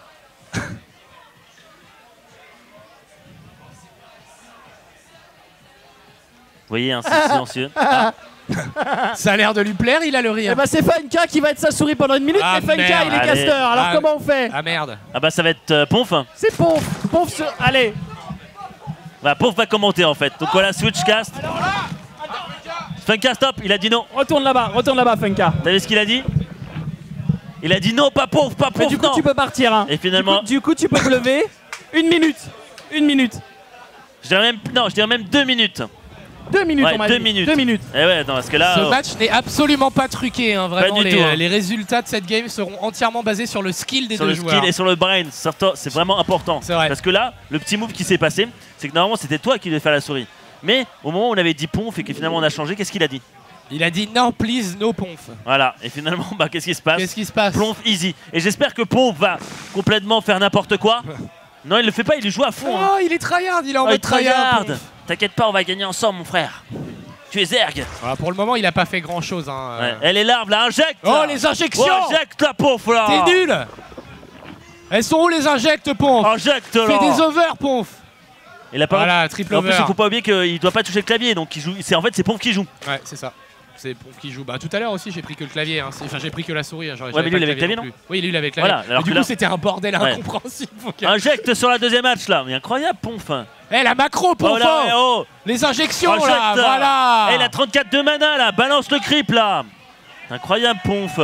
Vous voyez, hein, c'est silencieux. Ah, Ça a l'air de lui plaire, il a le rire. Eh bah c'est Funka qui va être sa souris pendant une minute, Ah, mais Funka merde. il est Allez. caster, alors Ah. comment on fait? Ah merde. ah bah ça va être euh, Ponf. C'est Ponf, Ponf sur... Allez. Bah, Ponf va commenter en fait. Donc voilà, Switchcast. Funka, stop, il a dit non. Retourne là-bas, retourne là-bas Funka. T'as vu ce qu'il a dit? Il a dit non, pas Ponf, pas Mais Ponf, du coup non. tu peux partir hein. Et finalement- Du coup, du coup, tu peux te lever. Une minute. Une minute. Je dirais même, non, je dirais même deux minutes. Deux minutes Ouais, on m'a deux dit. minutes. Deux minutes. Eh ouais, attends, parce que là... Ce oh, match n'est absolument pas truqué. hein, Vraiment, du les, tout, hein. les résultats de cette game seront entièrement basés sur le skill des sur deux le joueurs. skill et sur le brain, surtout, c'est vraiment important. C'est vrai. Parce que là, le petit move qui s'est passé, c'est que normalement c'était toi qui devais faire la souris. Mais au moment où on avait dit Ponf et que finalement on a changé, qu'est-ce qu'il a dit? Il a dit non, please, no Ponf. Voilà, et finalement, bah, qu'est-ce qui se passe? Qu'est-ce qui se passe? Ponf easy. Et j'espère que Ponf va complètement faire n'importe quoi. Non, il le fait pas, il joue à fond. Hein. Oh, il est tryhard, il est en Oh, mode il tryhard. tryhard. T'inquiète pas, on va gagner ensemble, mon frère. Tu es Zerg. Voilà, pour le moment, il a pas fait grand chose. Hein. Ouais. Elle est larve, là, injecte. Oh, là. les injections. Oh, injecte la Ponf, là. T'es nul. Elles sont où les injectes, Ponf? Injecte, là. Fais des overs, Ponf. Il a pas... Voilà, triple En over. plus, il faut pas oublier qu'il doit pas toucher le clavier, donc il joue. C'est en fait c'est Ponf qui joue. Ouais, c'est ça. C'est Ponf qui joue. Bah tout à l'heure aussi, j'ai pris que le clavier. Hein. Enfin, j'ai pris que la souris. Hein. Ouais, mais lui, il avait le clavier, non? Oui, lui, il avait le clavier. Voilà, alors du que coup, là- c'était un bordel Ouais. incompréhensible. Injecte sur la deuxième match, là. Mais incroyable, Ponf. Eh, la macro, Ponf. Oh là, eh, oh. Les injections, Injecte. là. Voilà. Eh, il a trente-quatre de mana, là. Balance le creep, là. Incroyable, Ponf.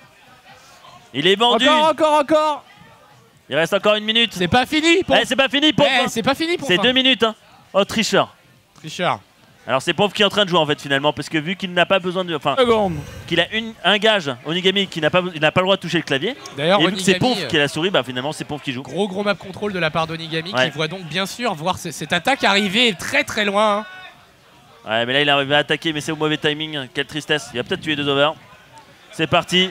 Il est vendu. Encore, encore, encore. Il reste encore une minute. C'est pas fini, Ponf. Eh, c'est pas fini, Ponf. Eh, hein. c'est pas fini, Ponf. C'est deux minutes. Hein. Oh, tricheur. Tricheur. Alors c'est Ponf qui est en train de jouer en fait finalement parce que vu qu'il n'a pas besoin de, enfin Seconde. qu'il a une, un gage Onigami qui n'a pas, il n'a pas le droit de toucher le clavier. D'ailleurs, Et vu que c'est Onigami, Ponf qui a la souris, bah finalement c'est Ponf qui joue. gros gros map control de la part d'Onigami Ouais. qui voit donc bien sûr voir ce- cette attaque arriver très très loin. Hein. Ouais mais là il arrive à attaquer mais c'est au mauvais timing. Quelle tristesse. Il va peut-être tuer deux overs. C'est parti.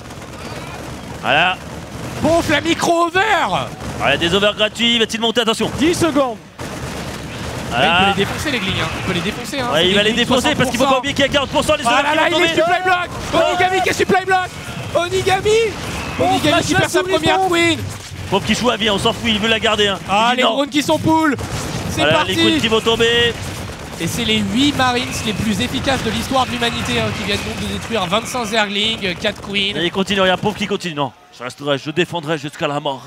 Voilà. Ponf, la micro over. Voilà des overs gratuits. Va-t-il monter? Attention. dix secondes. Ouais, il peut Voilà. les défoncer les glignes. Hein. Il peut les défoncer. Hein. Ouais, C'est il va des les glignes défoncer parce qu'il faut pas oublier qu'il y a quarante pour cent des overs Ah là qui là, vont il est tomber. supply block. Onigami qui est supply block. Onigami. Onigami qui flash perd sa oublie première Ponf. queen. Ponf qui joue à vie, on s'en fout, il veut la garder. Hein. Ah, Il dit les non. drones qui sont pool. C'est Voilà, parti. les queens qui vont tomber. Et c'est les huit Marines les plus efficaces de l'histoire de l'humanité hein, qui viennent donc de détruire vingt-cinq Zerglings, quatre Queens. Et il continue, regarde Ponf qui continue. Non, je resterai, je défendrai jusqu'à la mort.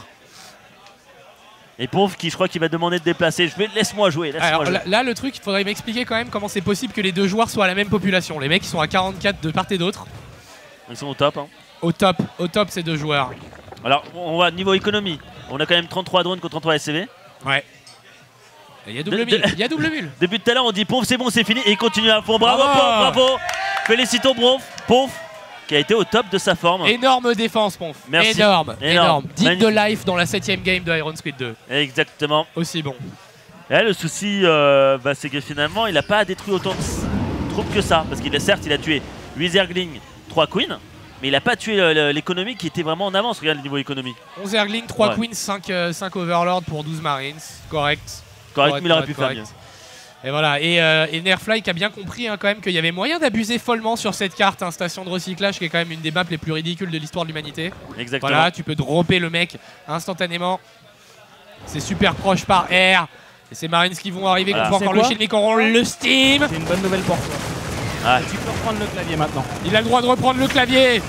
Et Ponf qui je crois qu'il va demander de déplacer. Je vais, laisse-moi jouer, laisse-moi Alors jouer. là, là, le truc, il faudrait m'expliquer quand même comment c'est possible que les deux joueurs soient à la même population. Les mecs ils sont à quarante-quatre de part et d'autre. Ils sont au top. Hein. Au top, au top ces deux joueurs. Alors on va niveau économie. On a quand même trente-trois drones contre trente-trois S C V. Ouais. Et il y a double De- mille, de- il y a double mille. Depuis tout à l'heure on dit Ponf c'est bon c'est fini et il continue à fond. Bravo Bravo. Ponf, bravo. Félicitons Ponf, Ponf qui a été au top de sa forme. Énorme défense, Ponf. Merci. Énorme, Énorme. énorme. Digne de Magnifique. life dans la septième game de Iron Squid deux. Exactement. Aussi bon. Et là, le souci euh, bah, c'est que finalement il n'a pas détruit autant de troupes que ça. Parce qu'il a certes il a tué huit Zerglings, trois Queens. Mais il n'a pas tué euh, le- l'économie qui était vraiment en avance. Regarde le niveau économie. onze Zerglings, trois Ouais. Queens, cinq, euh, cinq Overlords pour douze Marines. Correct. Correct, mais il aurait pu correct, faire mieux. correct. Et voilà, et, euh, et Nerfly qui a bien compris hein, quand même qu'il y avait moyen d'abuser follement sur cette carte, hein, station de recyclage qui est quand même une des maps les plus ridicules de l'histoire de l'humanité. Exactement. Voilà, tu peux dropper le mec instantanément. C'est super proche par air. Et c'est Marines qui vont arriver, Voilà. qu'on peut C'est encore quoi le shield mais qui auront le steam. C'est une bonne nouvelle pour toi. Ouais. Tu peux reprendre le clavier maintenant. Il a le droit de reprendre le clavier.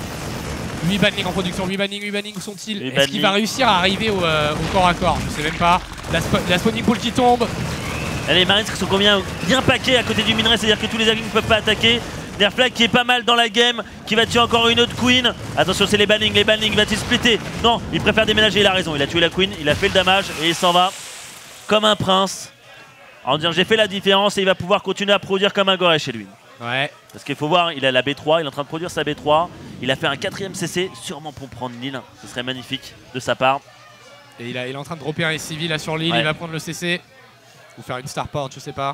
huit bannings en production, huit bannings, huit bannings, où sont-ils? huit Est-ce qu'il va bannings. réussir à arriver au, euh, au corps à corps? Je sais même pas. La, spo- la spawning pool qui tombe. Et les Marines qui sont combien bien paqués à côté du minerai, c'est-à-dire que tous les Zerglings ne peuvent pas attaquer. Nerfly qui est pas mal dans la game, qui va tuer encore une autre Queen. Attention, c'est les bannings, les bannings, va-t-il splitter? Non, il préfère déménager, il a raison. Il a tué la Queen, il a fait le damage et il s'en va comme un prince. En disant j'ai fait la différence et il va pouvoir continuer à produire comme un goré chez lui. Ouais. Parce qu'il faut voir, il a la B trois, il est en train de produire sa B trois. Il a fait un quatrième C C, sûrement pour prendre l'île. Ce serait magnifique de sa part. Et il, a- il est en train de dropper un S C V là sur l'île, Ouais. il va prendre le C C. Ou faire une starport, je sais pas.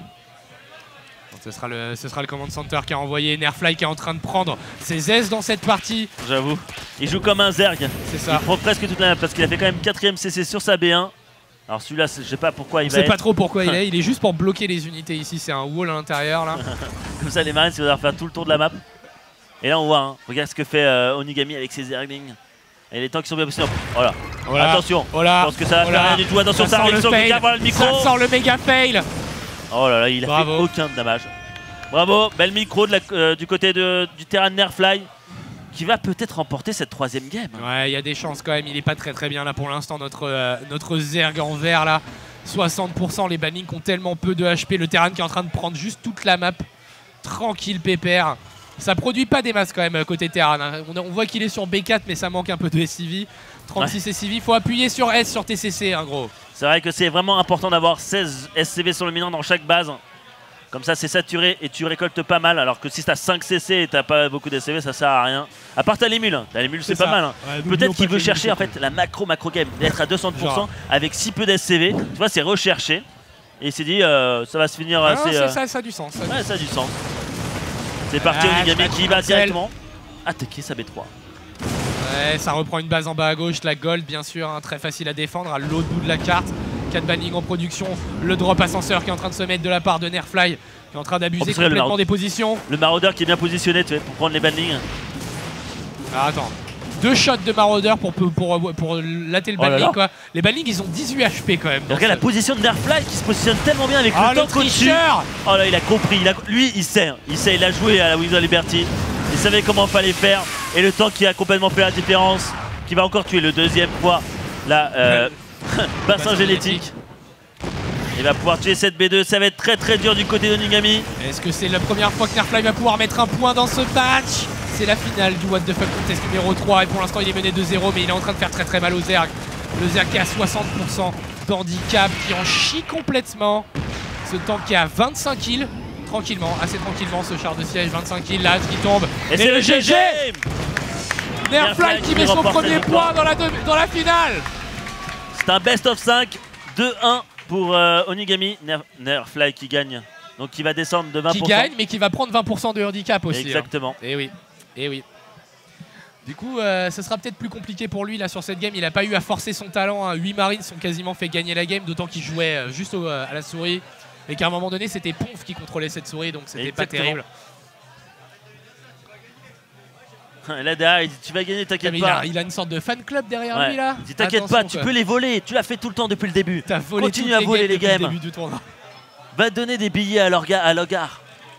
Donc ce sera le, ce sera le command center qui a envoyé Nerfly qui est en train de prendre ses aises dans cette partie. J'avoue. Il joue comme un Zerg. C'est Il ça. prend presque toute la map parce qu'il a fait quand même quatrième C C sur sa B un. Alors celui-là, c'est- je sais pas pourquoi il On va sait être. pas trop pourquoi il est, il est juste pour bloquer les unités ici, c'est un wall à l'intérieur là. Comme ça, les Marines, ils vont devoir faire tout le tour de la map. Et là, on voit, hein, regarde ce que fait euh, Onigami avec ses Zerglings. Et les tanks qui sont bien positionnés. Voilà. Voilà. Attention. Voilà. Je pense que ça va Voilà. faire rien du tout. Attention, ça sent arrive le sur le fail. gars, voilà le micro. Ça sent le méga fail. Oh là là, il a Bravo. fait aucun damage. Bravo, belle micro de la- euh, du côté de, du terrain de Nerfly qui va peut-être remporter cette troisième game. Ouais, il y a des chances quand même, il est pas très très bien là pour l'instant notre, euh, notre Zerg en vert là. soixante pour cent, les bannings ont tellement peu de H P, le terrain qui est en train de prendre juste toute la map. Tranquille pépère. Ça produit pas des masses quand même côté terrain. Hein. On, on voit qu'il est sur B quatre mais ça manque un peu de S C V. trente-six S C V, faut appuyer sur S sur T C C hein, gros. C'est vrai que c'est vraiment important d'avoir seize S C V sur le minant dans chaque base. Comme ça, c'est saturé et tu récoltes pas mal. Alors que si t'as cinq C C et t'as pas beaucoup de S C V, ça sert à rien. À part t'as l'émule. Hein. T'as l'émule, c'est pas ça. mal. Hein. Ouais, n'oublions Peut-être pas qu'il que veut les chercher en équipes- fait la macro macro game, d'être à deux cents pour cent Genre. avec si peu d'S C V. Tu vois, c'est recherché. Et il s'est dit, euh, ça va se finir Ah, assez. c'est euh, ça, ça a du sens. Ça a du Ouais, ça a du sens. C'est parti, Ah, Onigami je qui vais va cancel. directement attaquer sa B trois. Ouais, ça reprend une base en bas à gauche, la gold bien sûr, hein, très facile à défendre à l'autre bout de la carte. quatre banning en production, le drop ascenseur qui est en train de se mettre de la part de Nerfly, qui est en train d'abuser Observez le complètement maraud- des positions. Le maraudeur qui est bien positionné, tu sais, pour prendre les banlings. Ah, attends, deux shots de maraudeur pour, pour, pour, pour latter le Oh là banning là. quoi. Les banlings ils ont dix-huit H P quand même. Et regarde la position de Nerfly qui se positionne tellement bien avec Ah, le le tank au-dessus. tricheur. Oh là, il a compris. Il a... Lui, il sait. hein. Il sait. Il a joué à la Wings of Liberty. Il savait comment fallait faire. Et le tank qui a complètement fait la différence, qui va encore tuer le deuxième fois la euh, bassin Bassin génétique. Il va pouvoir tuer cette B deux. Ça va être très très dur du côté d'Onigami. Est-ce que c'est la première fois que Nerfly va pouvoir mettre un point dans ce match? C'est la finale du What the Fuck Contest numéro trois et pour l'instant il est mené deux zéro mais il est en train de faire très très mal au Zerg. Le Zerg qui est à soixante pour cent d'handicap, qui en chie complètement. Ce tank qui est à vingt-cinq kills, tranquillement, assez tranquillement ce char de siège, vingt-cinq kills là qui tombe. Et, c'est le G G. Nerfly qui met son remporte premier cette point victoire. dans la, de- dans la finale. C'est un best of cinq. deux un pour euh, Onigami. Nerf... Nerfly qui gagne. Donc qui va descendre de vingt pour cent. Qui gagne mais qui va prendre vingt pour cent de handicap aussi. Exactement. Et oui, et oui. Du coup, euh, ce sera peut-être plus compliqué pour lui là sur cette game. Il n'a pas eu à forcer son talent. Hein. huit Marines sont quasiment fait gagner la game, d'autant qu'il jouait euh, juste au- à la souris. Et qu'à un moment donné, c'était Ponf qui contrôlait cette souris, donc c'était pas Exactement. terrible. Là derrière, il dit tu vas gagner, Ah, t'inquiète mais il, pas. a, il a une sorte de fan club derrière Ouais. lui là. Il dit t'inquiète Attention, pas, tu quoi. peux les voler. Tu l'as fait tout le temps depuis le début. T'as volé Continue toutes à voler les depuis le games. début du tournoi. Va donner des billets à Lorga, à Logar.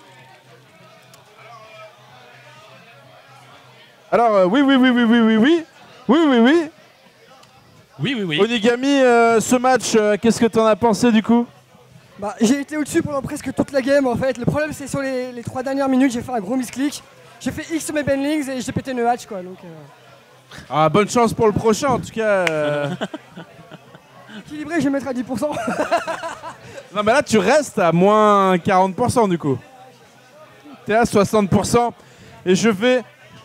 Alors, euh, oui, oui, oui, oui, oui, oui, oui. Oui, oui, oui. Oui, oui, oui. Onigami, euh, ce match, euh, qu'est-ce que t'en as pensé du coup? Bah, j'ai été au-dessus pendant presque toute la game en fait. Le problème c'est sur les, les trois dernières minutes, j'ai fait un gros misclick. J'ai fait X sur mes banlings et j'ai pété une hatch quoi. Donc, euh, Ah, bonne chance pour le prochain en tout cas. euh. équilibré, je vais mettre à dix pour cent. Non, mais là, tu restes à moins quarante pour cent du coup. T'es à soixante pour cent. Et je vais.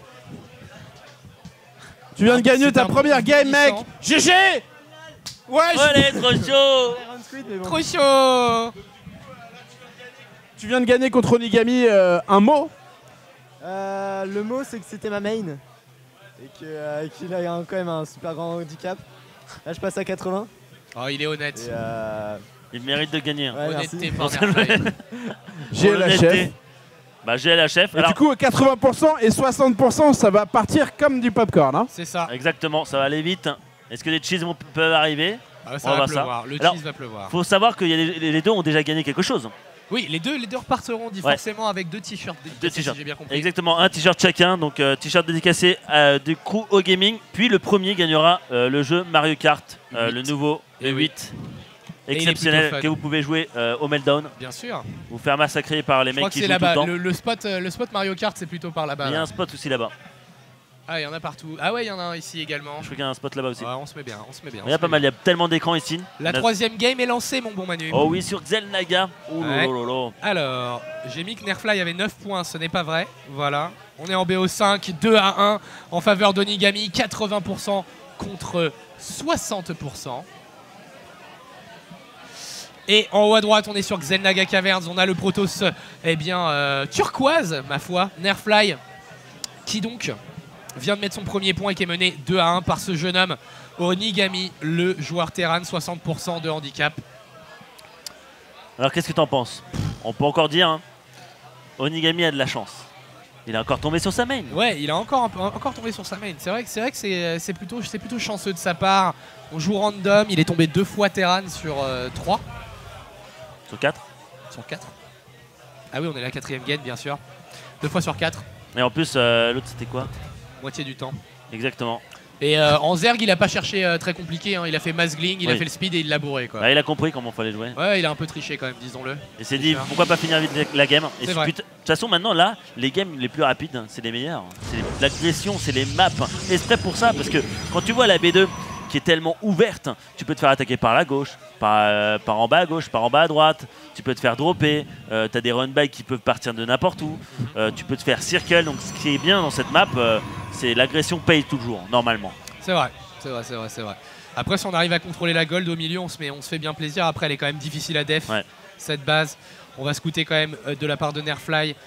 Tu viens de Ah, gagner c'est ta un première bon game, mec. finissant. G G. Ouais, je- Allez, trop chaud. Trop chaud. tu viens de gagner contre Onigami euh, un mot. Euh, le mot c'est que c'était ma main et que, euh, qu'il a un- quand même un super grand handicap. Là je passe à quatre-vingts Oh, il est honnête. et euh, Il mérite de gagner. ouais, Honnêteté merci. par Nerfly. J'ai Pour la l'honnêteté. chef. Bah j'ai la chef. Et Alors du coup, quatre-vingts pour cent et soixante pour cent, ça va partir comme du popcorn. Hein. C'est ça. exactement, ça va aller vite. Est-ce que les cheese vont- peuvent arriver? Ah, On ça va va voir ça. pleuvoir. Le Alors, cheese va pleuvoir. Faut savoir que y a les, les deux ont déjà gagné quelque chose. Oui, les deux, les deux repartiront dit Ouais. forcément avec deux t-shirts. Deux dédicacés, t-shirts. si j'ai bien compris. Exactement, un t-shirt chacun. Donc euh, t-shirt dédicacé euh, du crew au gaming. Puis le premier gagnera euh, le jeu Mario Kart, euh, huit. le nouveau Et le oui. huit. Et il est Exceptionnel plutôt fun. que vous pouvez jouer euh, au Meltdown. Bien sûr. Vous faire massacrer par les Je crois mecs que qui c'est jouent tout le là-bas. temps. Le, le spot, euh, le spot Mario Kart, c'est plutôt par là-bas. Il y a là. un spot aussi là-bas. Ah, il y en a partout. Ah ouais, il y en a un ici également. Je crois qu'il y a un spot là-bas aussi. Ouais, on se met bien, on se met bien. Il y a pas mal, il y a tellement d'écrans ici. La On a- troisième game est lancée, mon bon Manu. Oh oui, sur Xelnaga. Oh Ouais. lolo. Alors, j'ai mis que Nerfly avait neuf points, ce n'est pas vrai. Voilà. On est en B O cinq, deux à un en faveur d'Onigami, quatre-vingts pour cent contre soixante pour cent. Et en haut à droite, on est sur Xelnaga Caverns. On a le Protoss, eh bien, euh, turquoise, ma foi, Nerfly, qui donc vient de mettre son premier point et qui est mené deux à un par ce jeune homme, Onigami, le joueur Terran, soixante pour cent de handicap. Alors qu'est-ce que t'en penses? On peut encore dire, hein, Onigami a de la chance. Il est encore tombé sur sa main. Ouais, il a encore, un peu- encore tombé sur sa main. C'est vrai que c'est vrai que c'est c'est plutôt, c'est plutôt chanceux de sa part. On joue random, il est tombé deux fois Terran sur euh, trois. Sur quatre. Sur quatre. Ah oui, on est la quatrième game, bien sûr. Deux fois sur quatre, Et en plus, euh, l'autre c'était quoi? moitié du temps. Exactement. Et euh, en Zerg, il a pas cherché euh, très compliqué. Hein. Il a fait Masgling, il a Oui. fait le speed et il l'a bourré. Quoi. Bah, il a compris comment fallait jouer. Ouais, il a un peu triché quand même, disons-le. Et s'est C'est dit ça. pourquoi pas finir vite la game. Et C'est si vrai. tu te- de toute façon maintenant là, les games les plus rapides, hein, c'est les meilleurs. C'est les- l'agression, c'est les maps. Et c'est pour ça parce que quand tu vois la B deux qui est tellement ouverte, tu peux te faire attaquer par la gauche, par, euh, par en bas à gauche, par en bas à droite. Tu peux te faire dropper. Euh, tu as des run by qui peuvent partir de n'importe où. Euh, tu peux te faire circle. Donc ce qui est bien dans cette map, euh, c'est l'agression paye toujours normalement. C'est vrai, c'est vrai, c'est vrai, c'est vrai. Après, si on arrive à contrôler la gold au milieu, on se, met, on se fait bien plaisir. Après, elle est quand même difficile à def, Ouais. cette base. On va scouter quand même euh, de la part de Nerfly.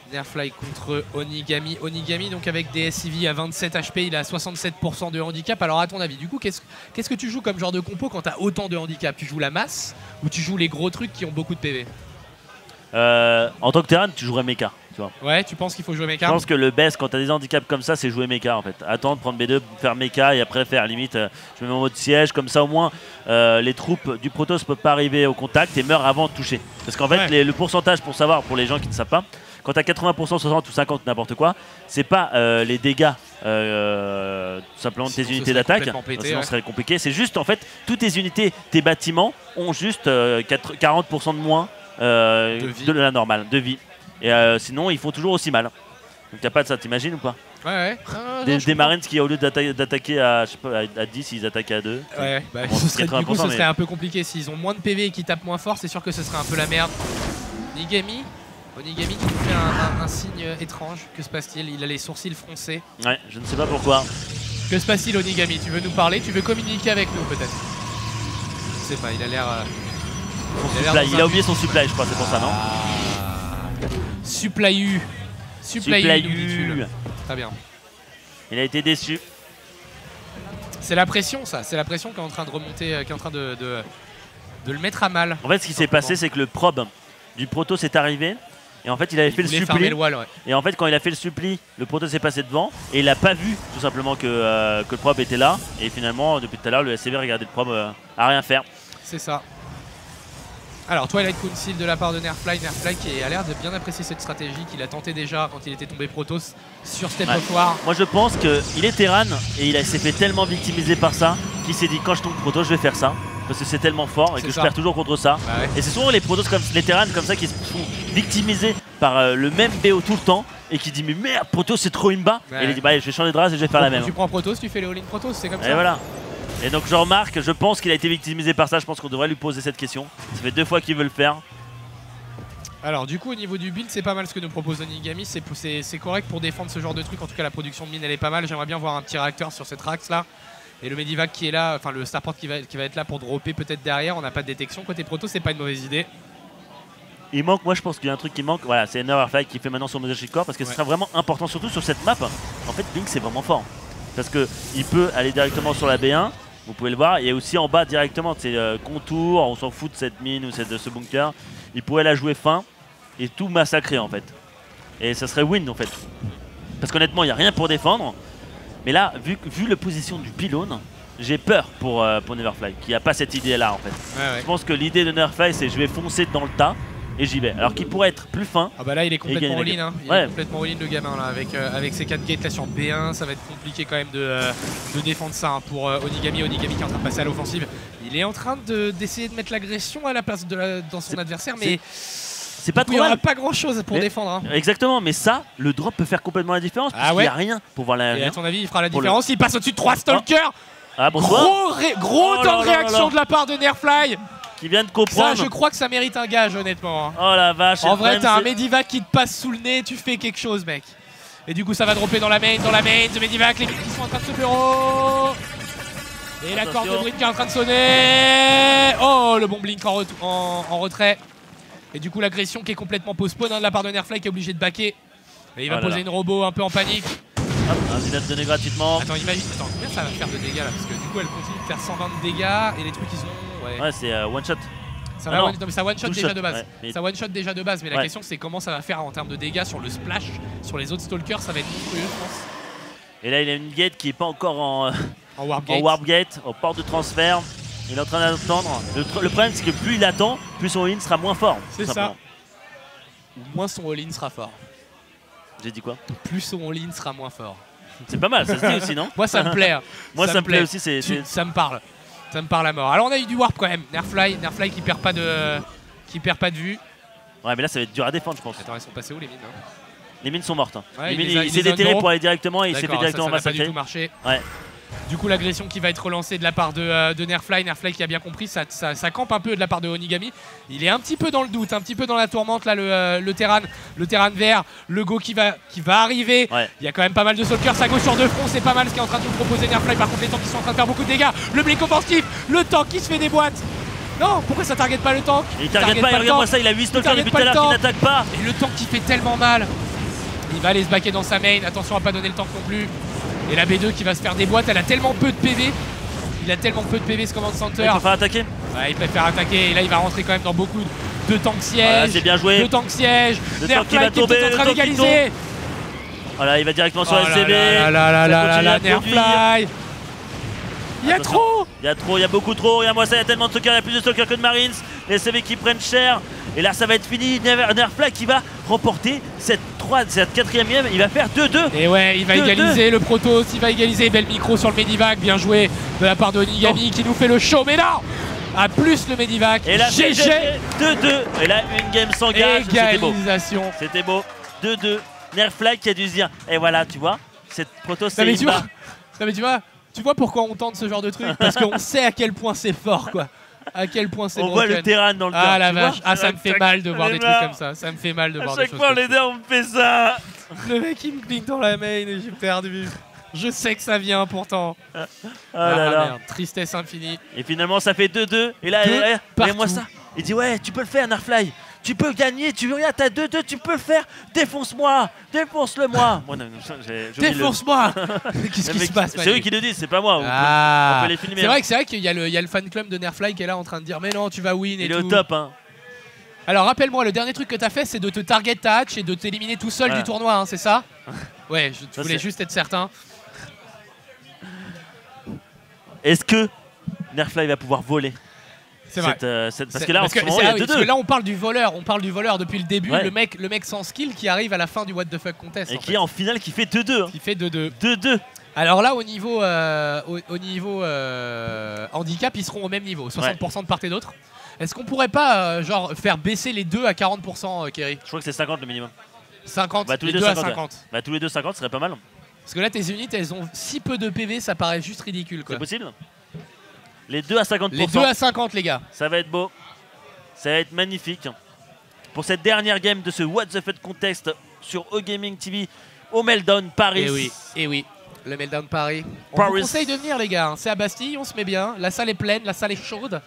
Nerfly contre Onigami. Onigami donc avec des S I V à vingt-sept H P, il a soixante-sept pour cent de handicap. Alors à ton avis, du coup, qu'est-ce qu'est-ce que tu joues comme genre de compo quand tu as autant de handicap? Tu joues la masse ou tu joues les gros trucs qui ont beaucoup de P V? Euh, en tant que terrain, tu jouerais mecha. Tu vois. Ouais, tu penses qu'il faut jouer mecha? Je pense que le best quand tu as des handicaps comme ça, c'est jouer mecha en fait. Attendre, prendre B deux, faire mecha et après faire limite, euh, je me mets en mode siège, comme ça au moins euh, les troupes du Protoss ne peuvent pas arriver au contact et meurent avant de toucher. Parce qu'en fait, Ouais. les, le pourcentage pour savoir, pour les gens qui ne savent pas, quand tu as quatre-vingts pour cent, soixante ou cinquante, n'importe quoi, c'est pas euh, les dégâts euh, tout simplement de tes Sinon, ce unités serait d'attaque, complètement pété, sinon ouais. ce serait compliqué. C'est juste en fait, toutes tes unités, tes bâtiments ont juste euh, quarante pour cent de moins euh, De vie. de la normale, de vie. Et euh, sinon, ils font toujours aussi mal. Donc t'as pas de ça, t'imagines ou pas? Ouais, ouais. Ah, Des, non, je des comprends. Marines qui, au lieu d'atta- d'attaquer à, je sais pas, à dix, ils attaquent à deux. Ouais, bah, Bon, ce serait, du coup, quatre-vingts pour cent, ce mais- serait un peu compliqué. S'ils ont moins de P V et qu'ils tapent moins fort, c'est sûr que ce serait un peu la merde. Onigami Onigami qui nous fait un, un- un signe étrange. Que se passe-t-il? Il a les sourcils froncés. Ouais, je ne sais pas pourquoi. Que se passe-t-il, Onigami? Tu veux nous parler? Tu veux communiquer avec nous, peut-être? Je sais pas, il a l'air... euh, Son il a l'air supply, dans il un a oublié son supply, je crois, c'est pour ça, non? Supply U. Supply U, Supply nous dit-tu, U. le- Très bien. Il a été déçu. C'est la pression, ça. C'est la pression qui est en train de remonter, euh, qui est en train de, de, de le mettre à mal. En fait, ce qui s'est passé, c'est que le probe du proto s'est arrivé. Et en fait, il avait Il fait le voulait fermer suppli. le wall, ouais. Et en fait, quand il a fait le suppli, le proto s'est passé devant. Et il a pas vu, tout simplement, que, euh, que le probe était là. Et finalement, depuis tout à l'heure, le S C V regardait le probe euh, à rien faire. C'est ça. Alors, Twilight Council de la part de Nerfly. Nerfly qui a l'air de bien apprécier cette stratégie qu'il a tenté déjà quand il était tombé Protoss sur Step Ouais. of War. Moi, je pense qu'il est Terran et il a- s'est fait tellement victimiser par ça qu'il s'est dit, quand je tombe proto, je vais faire ça. Parce que c'est tellement fort et C'est que ça. je perds toujours contre ça. Bah ouais. Et c'est souvent les protos comme les Terrans comme ça qui se font victimiser par euh, le même B O tout le temps et qui dit mais merde proto c'est trop imba. Ouais. Et il dit bah allez, je vais changer de race et je vais faire la même. Tu prends Protoss, tu fais les all-in Protoss, c'est comme Et ça. voilà. Et donc je remarque, je pense qu'il a été victimisé par ça, je pense qu'on devrait lui poser cette question. Ça fait deux fois qu'il veut le faire. Alors du coup au niveau du build c'est pas mal ce que nous propose Onigami, c'est c'est- c'est correct pour défendre ce genre de truc, en tout cas la production de mine elle est pas mal, j'aimerais bien voir un petit réacteur sur cette rax là. Et le Medivac qui est là, enfin le Starport qui va, qui va être là pour dropper peut-être derrière, on n'a pas de détection, côté proto c'est pas une mauvaise idée. Il manque, moi je pense qu'il y a un truc qui manque, voilà, c'est Nerfly qui fait maintenant son Mosaic Core parce que ce Ouais. sera vraiment important, surtout sur cette map. En fait, Blink c'est vraiment fort parce que il peut aller directement sur la B un, vous pouvez le voir, et aussi en bas directement, c'est euh, contour, on s'en fout de cette mine ou cette- de ce bunker. Il pourrait la jouer fin et tout massacrer en fait. Et ça serait win en fait. Parce qu'honnêtement, il n'y a rien pour défendre. Mais là, vu, vu la position du pylône, j'ai peur pour, euh, pour Neverfly, qui n'a pas cette idée-là en fait. Ouais, ouais. Je pense que l'idée de Nerfly, c'est je vais foncer dans le tas et j'y vais. Alors qu'il pourrait être plus fin. Ah bah là il est complètement gagne la all-in, hein. il Ouais. est complètement all-in le gamin là, avec, euh, avec ses quatre gates là sur B un, ça va être compliqué quand même de, euh, de défendre ça hein, pour euh, Onigami. Onigami qui est en train de passer à l'offensive, il est en train de- d'essayer de, mettre l'agression à la place de la, dans son C'est- adversaire, mais C'est pas il trop n'y aura mal. pas grand chose pour Mais- défendre. Hein. Exactement, mais ça, le drop peut faire complètement la différence. Ah Parce qu'il ouais. n'y a rien pour voir la. Et à ton avis il fera la Pour le- différence, il passe au-dessus de trois stalkers. Ah bonsoir. Gros, ré- gros Oh temps là de là là réaction là. de la part de Nerfly. Qui vient de Ça comprendre. je crois que ça mérite un gage honnêtement. hein. Oh la vache. et En le vrai, problème, t'as un c'est- Medivac qui te passe sous le nez, tu fais quelque chose, mec. Et du coup, ça va dropper dans la main, dans la main, The Medivac, les mecs qui sont en train de se bureau. Et la Attention. corde de Blink qui est en train de sonner. Oh, le bon Blink en, ret- en- en retrait. Et du coup, l'agression qui est complètement postpone hein, de la part de Nerfly qui est obligé de backer. Et il va Oh là poser là. une robot un peu en panique. Hop, un Zenith donné gratuitement. Attends, imagine, attends, combien ça va faire de dégâts là? Parce que du coup, elle continue de faire cent vingt de dégâts et les trucs ils sont. Ouais. Ouais, c'est euh, one shot. Ça, Ah va non. one, non, mais ça one shot Two déjà shot, de base. ouais, mais- Ça one shot déjà de base, mais la Ouais. question c'est comment ça va faire en termes de dégâts sur le splash, sur les autres stalkers, ça va être monstrueux, je pense. Et là, il a une gate qui est pas encore en, euh, En warp en gate. warp gate, aux portes de transfert. Il est en train d'attendre. Le, tr- le problème, c'est que plus il attend, plus son in sera moins fort. C'est tout ça. simplement. Moins son all-in sera fort. J'ai dit quoi? Plus son all-in sera moins fort. C'est pas mal, ça se dit aussi, non? Moi ça me plaît. hein. Moi, ça, me plaît aussi. C'est Tu- c'est- ça me parle. Ça me parle à mort. Alors on a eu du warp quand même. Nerfly, Nerfly qui perd pas de, qui perd pas de vue. Ouais, mais là, ça va être dur à défendre, je pense. Attends, elles sont passées où les mines hein Les mines sont mortes. hein. Ouais, les il mines, les a- il il s'est les a déterré en pour aller directement et il s'est fait D'accord, ça, directement ça n'a pas du massacrer. tout marché. Ouais. Du coup, l'agression qui va être relancée de la part de, euh, de Nerfly. Nerfly qui a bien compris, ça, ça, ça campe un peu de la part de Onigami. Il est un petit peu dans le doute, un petit peu dans la tourmente là, le, euh, le Terran, le Terran vert, le Go qui va, qui va arriver. Ouais. Il y a quand même pas mal de stalkers, ça go sur deux fronts, c'est pas mal ce qui est en train de nous proposer Nerfly. Par contre, les tanks qui sont en train de faire beaucoup de dégâts. Le blink offensif, le tank qui se fait des boîtes. Non, pourquoi ça target pas le tank Et il target pas, et le regarde-moi tank. ça, il a huit stalkers target depuis pas tout à le l'heure qui tank. n'attaquent pas. Et le tank qui fait tellement mal. Il va aller se baquer dans sa main. Attention à pas donner le tank non plus. Et la B deux qui va se faire des boîtes. Elle a tellement peu de P V. Il a tellement peu de P V ce Command Center. Il préfère attaquer. Ouais, il préfère attaquer. Et là, il va rentrer quand même dans beaucoup de tanks sièges. Voilà, c'est bien joué. De tanks sièges. Le tank qui va Nerfly qui est tomber, peut-être en le train tank qui d'égaliser. Voilà, il va directement sur Oh le S C B. là là là là là là, Ça continue Nerfly. Il y a Attention. trop. Il y a trop, il y a beaucoup trop. Regarde-moi ça, il y a tellement de stalkers, il y a plus de stalkers que de Marines. Les S C B qui prennent cher. Et là, ça va être fini. Nerfly qui va remporter cette, trois, cette quatrième game. Il va faire deux deux. Et ouais, il va deux, égaliser le Protoss, il va égaliser. Belle micro sur le Medivac, bien joué de la part de Onigami qui nous fait le show. Mais là, à plus le Medivac. Et là, G G. deux deux. Et là, une game s'engage. C'était beau. Égalisation. C'était beau. deux deux. Nerfly qui a dû se dire, et voilà, tu vois, cette Protoss, Non c'est mais, tu Imba. vois, non mais tu vois, tu vois pourquoi on tente ce genre de truc. Parce qu'on sait à quel point c'est fort, quoi. À quel point c'est On voit broken. le terrain dans le Ah terrain, la tu vache, vois. ah ça me fait Chaque- mal de voir j'en ai des trucs marre. comme ça. Ça me fait mal de À voir des chaque choses fois, comme les ça. deux, on me fait ça. Le mec il me clique dans la main et j'ai perdu. Je sais que ça vient pourtant. Oh Ah, là là. merde, tristesse infinie. Et finalement, ça fait deux deux. Et là, Deux regarde, regarde-moi partout. ça. Il dit, ouais, tu peux le faire, Nerfly. Tu peux gagner. Tu regardes, t'as deux deux, tu peux le faire. Défonce-moi. Défonce-le-moi. Moi, non, j'ai- j'ai oublié le- Défonce-moi. Qu'est-ce Le qui mec, se passe, c'est Manu eux qui le disent, c'est pas moi. On peut- Ah. on peut les filmer. C'est vrai que c'est vrai qu'il y a le, il y a le fan club de Nerfly qui est là en train de dire mais non tu vas win et Il est tout. au top, hein. Alors rappelle-moi, le dernier truc que t'as fait c'est de te target ta hatch et de t'éliminer tout seul Ouais. du tournoi, hein, c'est ça? Ouais, je Ça, voulais c'est- juste être certain. Est-ce que Nerfly va pouvoir voler C'est vrai. cette, euh, cette- Parce C'est- que là, en parce ce que- moment, c'est- il y ah a oui, deux parce que deux. là on parle du voleur, on parle du voleur depuis le début, Ouais. le mec, le mec sans skill qui arrive à la fin du what the fuck contest. Et en qui fait. est en finale, qui fait deux deux. Qui fait deux deux. deux deux. Alors là au niveau, euh, au, au niveau euh, handicap, ils seront au même niveau, soixante pour cent de part et d'autre. Est-ce qu'on pourrait pas euh, genre faire baisser les deux à quarante pour cent, euh, Kerry? Je crois que c'est cinquante le minimum. cinquante, Bah, tous les les deux deux à cinquante, cinquante. Bah, tous les deux cinquante, ce serait pas mal. Parce que là tes unités elles ont si peu de P V, ça paraît juste ridicule quoi. C'est possible. Les deux à cinquante pour Les cent. deux à cinquante les gars. Ça va être beau. Ça va être magnifique. Pour cette dernière game de ce What the Fuck Contest sur O-Gaming T V au Meltdown Paris. Et oui, et oui. Le Meltdown Paris. On Paris. vous conseille de venir les gars. C'est à Bastille, on se met bien. La salle est pleine, la salle est chaude.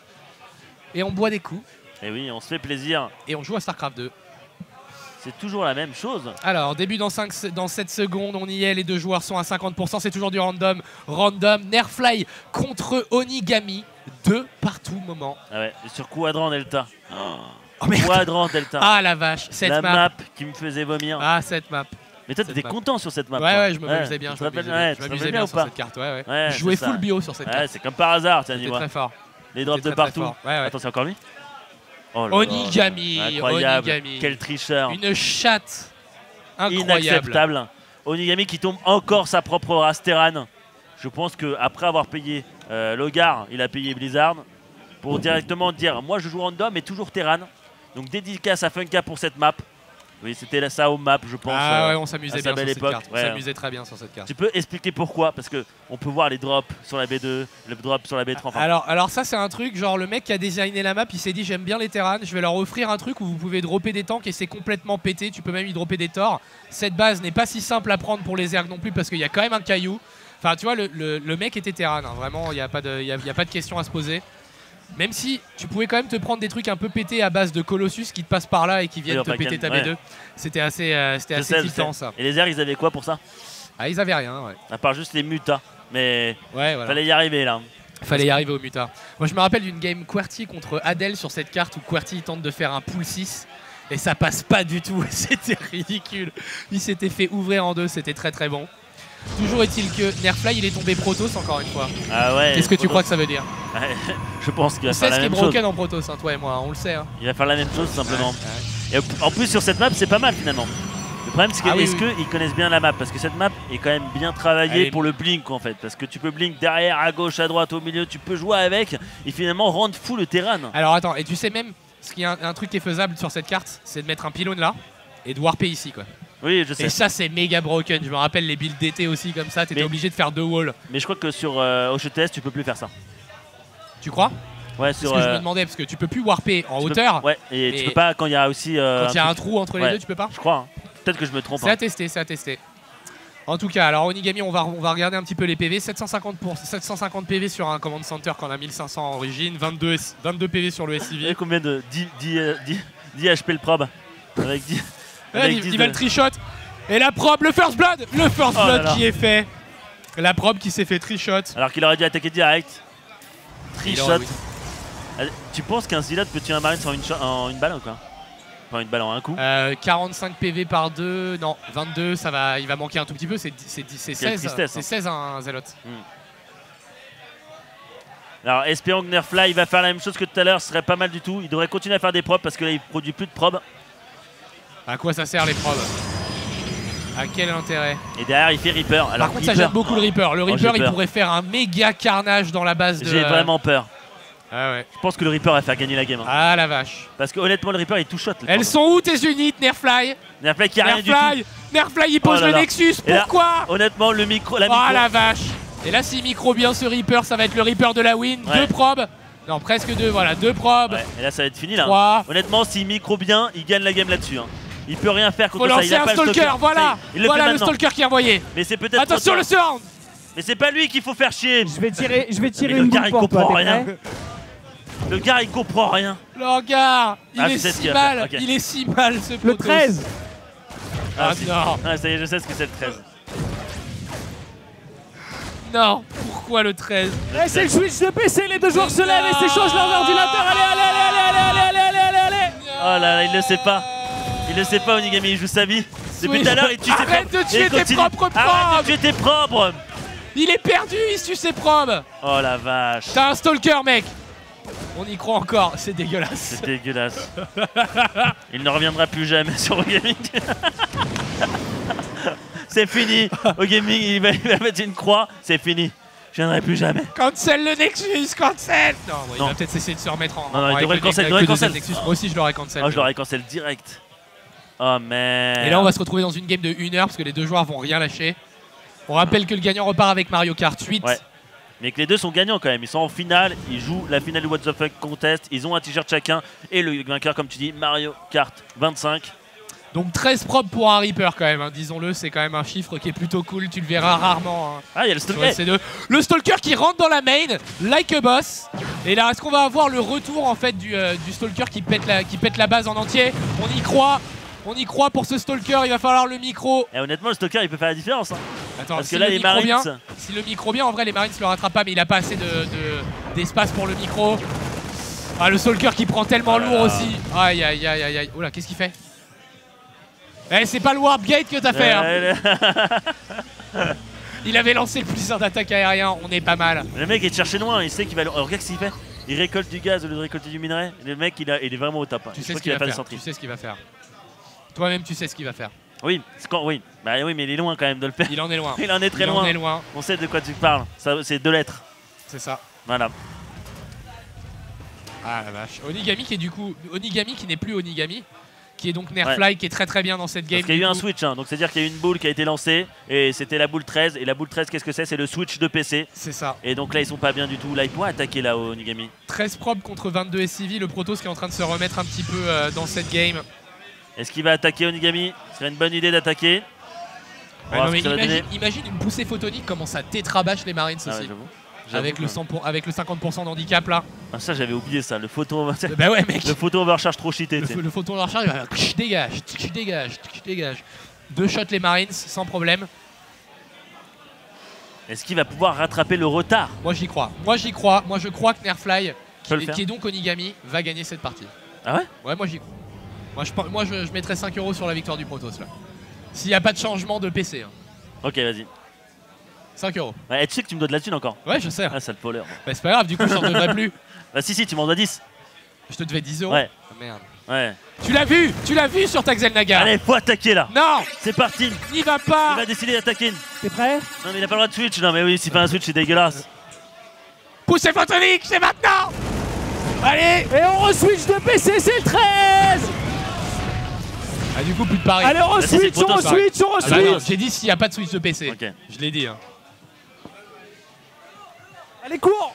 Et on boit des coups. Et oui, on se fait plaisir. Et on joue à StarCraft deux. C'est toujours la même chose. Alors, début dans, cinq, dans sept secondes, on y est. Les deux joueurs sont à cinquante pour cent. C'est toujours du random. Random. Nerfly contre Onigami. Deux par tout moment. Ah ouais, et sur Quadrant Delta. Oh merde. Quadrant Delta. Ah la vache. Cette la map. map. qui me faisait vomir. Ah, cette map. Mais toi, cette t'étais map. content sur cette map. Ouais, toi. ouais, je me m'amusais bien. tu Je te rappelles- m'amusais bien, ouais, je tu te m'amusais rappelles bien ou sur pas cette carte. Ouais, ouais. Ouais, je jouais c'est full ça. bio sur cette Ouais, carte. c'est comme par hasard, tiens, C'était dis-moi. très fort. Les drops de C'était très, très partout. fort. Ouais, ouais. Attends, c'est encore lui Oh là là. Onigami. Incroyable. Onigami. Quel tricheur. Une chatte incroyable. Inacceptable. Onigami qui tombe encore sa propre race Terran. Je pense qu'après avoir payé euh, Logar, il a payé Blizzard pour directement dire moi je joue random mais toujours Terran. Donc dédicace à Funka pour cette map. Oui, c'était ça au map, je pense. Ah ouais, euh, on à s'amusait sa bien sur belle cette époque. carte. On Ouais. s'amusait très bien sur cette carte. Tu peux expliquer pourquoi? Parce que on peut voir les drops sur la B deux, le drop sur la B trois. Enfin, Alors, alors ça c'est un truc, genre le mec qui a designé la map, il s'est dit j'aime bien les Terrans, je vais leur offrir un truc où vous pouvez dropper des tanks et c'est complètement pété, tu peux même y dropper des torts. Cette base n'est pas si simple à prendre pour les ergs non plus parce qu'il y a quand même un caillou. Enfin tu vois, le, le- le mec était Terran, hein. Vraiment il n'y a, pas de- il y a, il y a pas de question à se poser. Même si tu pouvais quand même te prendre des trucs un peu pétés à base de Colossus qui te passent par là et qui viennent Oui, te enfin, péter ta ouais. B deux. C'était assez, euh, c'était je assez sais, je tiltant sais. ça. Et les airs, ils avaient quoi pour ça? Ah ils avaient rien, ouais. À part juste les mutas. Mais Ouais, voilà. fallait y arriver là. Fallait y arriver au muta. Moi je me rappelle d'une game QWERTY contre Adel sur cette carte où QWERTY tente de faire un pool six et ça passe pas du tout, c'était ridicule. Il s'était fait ouvrir en deux, c'était très très bon. Toujours est-il que Nerfly il est tombé Protoss encore une fois. Ah ouais. Qu'est-ce que tu Protoss. crois que ça veut dire? Je pense qu'il va On faire sait la ce qui est même chose. broken en Protoss, hein, toi et moi, on le sait. Hein. Il va faire la même chose tout simplement. Ouais, ouais. Et en plus sur cette map c'est pas mal finalement. Le problème c'est que Ah oui, est-ce oui. qu'ils connaissent bien la map? Parce que cette map est quand même bien travaillée Elle est- pour le blink en fait. Parce que tu peux blink derrière, à gauche, à droite, au milieu, tu peux jouer avec et finalement rendre fou le terrain. Alors attends, et tu sais même, ce qui est un, un truc qui est faisable sur cette carte, c'est de mettre un pylône là et de warper ici quoi. Oui je sais. Et ça c'est méga broken, je me rappelle les builds d'été aussi comme ça, t'étais Mais- obligé de faire deux walls. Mais je crois que sur euh, O C T S tu peux plus faire ça. Tu crois? Ouais C'est sur. ce que je euh, me demandais, parce que tu peux plus warper en tu peux- hauteur. Ouais et mais tu peux pas quand il y a aussi. euh, Quand il y a un truc- trou entre les Ouais. deux, tu peux pas? Je crois. hein. Peut-être que je me trompe. C'est hein. à tester, c'est à tester. En tout cas, alors Onigami, on va, on va regarder un petit peu les P V. sept cent cinquante, pour, sept cent cinquante P V sur un Command Center qu'on a mille cinq cents en origine, vingt-deux, S- vingt-deux P V sur le S I Il y V. a combien de dix, dix, euh, dix, dix H P le probe? Avec dix. Ouais, avec il, dix il va de- le trichot. Et la probe, le first blood Le first Oh là blood là. qui est fait. La probe qui s'est fait trichot. Alors qu'il aurait dû attaquer direct. Il Trichot. aurait- oui. Allez, tu penses qu'un Zilot peut tuer un Marine en une, cho- en une balle ou quoi? Enfin, une balle en un coup. Euh, quarante-cinq P V par deux, non, vingt-deux, ça va, il va manquer un tout petit peu, c'est c'est- c'est Quelle seize, tristesse, c'est hein. seize un Zalot. Alors, espérons que Nerfly va faire la même chose que tout à l'heure, ce serait pas mal du tout. Il devrait continuer à faire des probes parce que là, il produit plus de probes. À quoi ça sert les probes? À quel intérêt? Et derrière, il fait Reaper. Alors, Par contre, ça Reaper, gêne beaucoup le Reaper. Le Oh, j'ai Reaper, il peur. pourrait faire un méga carnage dans la base de. j'ai euh, vraiment peur. Ah ouais. Je pense que le Reaper va faire gagner la game. hein. Ah la vache. Parce que honnêtement, le Reaper, il tout shot. les Elles probes. sont où tes unités, Nerfly? Nerfly qui a rien du tout. Nerfly Nerfly, il pose Oh là le là. Nexus, Et là, pourquoi? Honnêtement, le micro. La Oh micro. la vache. Et là, s'il micro bien ce Reaper, ça va être le Reaper de la win. Ouais. Deux probes. Non, presque deux, voilà, deux probes. Ouais, et là, ça va être fini là. Trois. Honnêtement, s'il micro bien, il gagne la game là-dessus. hein. Il peut rien faire Faut contre ça. Il lancer a un pas le stalker, voilà. Ça y est, il le Voilà fait le maintenant. stalker qui est envoyé. Mais c'est peut-être. Attention trop le tard. surround. Mais c'est pas lui qu'il faut faire chier. Je vais tirer, je vais tirer Mais le une gars, boule il pour toi. comprend t'es rien. prêt? Le gars, il comprend rien. Le regard, il Ah, tu est sais ce si qu'il va faire, mal. ok. Il est si mal ce Le poteau. treize. Ah, Ah, si. non. Ah, ça y est, je sais ce que c'est le treize. Non, pourquoi le treize? Eh, c'est le switch de P C, les deux joueurs se lèvent et s'échangent leurs ordinateurs. Allez, allez, allez, allez, allez, allez, allez, allez, allez, allez. Oh là là, il le sait pas. Il le sait pas, Onigami, il joue sa vie. Depuis Oui. tout à l'heure, il tue ses Arrête propres. de tuer Et il tes continue. propres probes. Arrête de tuer tes propres. Il est perdu, il tue ses probes. Oh la vache. T'as un stalker, mec. On y croit encore, c'est dégueulasse. C'est dégueulasse. Il ne reviendra plus jamais sur Ogaming. C'est fini. Ogaming, il va, il va mettre une croix. C'est fini. Je viendrai plus jamais. Cancel le Nexus, cancel. Non, bon, il Non. va peut-être essayer de se remettre en. Non, non, il avec devrait le le cancel, avec il devrait le le deuxième cancel. Nexus. Moi aussi, je l'aurais cancel. Oh, je l'aurais cancel direct. Oh merde. Et là, on va se retrouver dans une game de une heure parce que les deux joueurs vont rien lâcher. On rappelle que le gagnant repart avec Mario Kart huit. Ouais. Mais que les deux sont gagnants quand même. Ils sont en finale. Ils jouent la finale du What the Fuck Contest. Ils ont un t-shirt chacun. Et le vainqueur, comme tu dis, Mario Kart vingt-cinq. Donc treize probes pour un Reaper quand même, hein. Disons-le, c'est quand même un chiffre qui est plutôt cool, tu le verras rarement. hein. Ah, il y a le Sur stalker. C deux. Le Stalker qui rentre dans la main, like a boss. Et là, est-ce qu'on va avoir le retour en fait du, euh, du Stalker qui pète, la, qui pète la base en entier? On y croit, on y croit pour ce Stalker, il va falloir le micro. Et honnêtement, le stalker, il peut faire la différence. hein. Attends, Parce si que là, le les micro Marines. bien, si le micro bien, en vrai les Marines le rattrapent pas, mais il a pas assez de, de- d'espace pour le micro. Ah, le Stalker qui prend tellement Oh là lourd là. aussi. Aïe aïe aïe aïe aïe. Oh là, qu'est-ce qu'il fait? Eh, c'est pas le Warp Gate que t'as fait, hein. Euh, Il avait lancé le plus un d'attaque aérien, on est pas mal. Le mec est cherché loin, il sait qu'il va. Oh, regarde ce qu'il fait. Il récolte du gaz au lieu de récolter du minerai. Le mec, il, a- il est vraiment au top. hein. Tu Je sais crois ce qu'il va pas de faire. centrine. Tu sais ce qu'il va faire. Toi-même, tu sais ce qu'il va faire. Oui, c'est quand, oui. Bah oui, mais il est loin quand même de le faire. Il en est loin. Il en est très Il en loin. est loin, On sait de quoi tu parles. Ça, c'est deux lettres. c'est ça. Voilà. Ah la vache. Onigami qui est du coup. Onigami qui n'est plus Onigami. Qui est donc Nerfly qui est très très bien dans cette game. Parce qu'il y a du eu un coup. switch, hein. Donc c'est-à-dire qu'il y a eu une boule qui a été lancée et c'était la boule treize. Et la boule treize, qu'est-ce que c'est? C'est le switch de P C. C'est ça. Et donc là, ils sont pas bien du tout. Là, ils pourraient attaquer là au Onigami. treize probes contre vingt-deux S C V. Le Protoss qui est en train de se remettre un petit peu euh, dans cette game. Est-ce qu'il va attaquer Onigami? Ce serait une bonne idée d'attaquer. On Ouais, va non, voir mais ce que ça va imagine, donner. imagine une poussée photonique, comment ça tétrabâche les Marines Ah ouais, aussi. j'avoue. avec, J'avoue le que- cent pour- avec le cinquante pour cent d'handicap là. Ah, ça, j'avais oublié ça. Le photo, Bah ouais, mec. le photo overcharge trop cheaté. Le, tu sais. le photon de la recharge, il va faire dégage, tch, dégage, tch, dégage. Deux shots les Marines sans problème. Est-ce qu'il va pouvoir rattraper le retard? Moi j'y crois. Moi j'y crois. Moi je crois que Nerfly, Peut le qui, faire. qui est donc Onigami, va gagner cette partie. Ah ouais? Ouais, moi j'y crois. Moi je, moi, je, je mettrais cinq euros sur la victoire du Protoss là. S'il n'y a pas de changement de P C. Hein. Ok, vas-y. cinq euros. Ouais, tu sais que tu me dois de la thune encore. Ouais, je sais. Ah, sale voleur. Bah, c'est pas grave, du coup je t'en devrais plus. Bah, si, si, tu m'en dois dix. Je te devais dix euros. Ouais. Ah, merde. Ouais. Tu l'as vu, tu l'as vu sur ta Xelnaga. Allez, faut attaquer là. Non, C'est parti. n'y va Il pas. va décider d'attaquer. T'es prêt? Non, mais il a pas le droit de switch. Non, mais oui, s'il fait un switch, c'est dégueulasse. Poussez photonique, c'est maintenant. Allez. Et on re-switch de P C, c'est le treize. Ah, du coup plus de paris. Allez, on si, c'est re-switch, le on Protoss, re-switch, on Ah bah non, re-switch. j'ai dit s'il n'y a pas de switch de P C. Ok. Je l'ai dit. Hein. Allez, cours.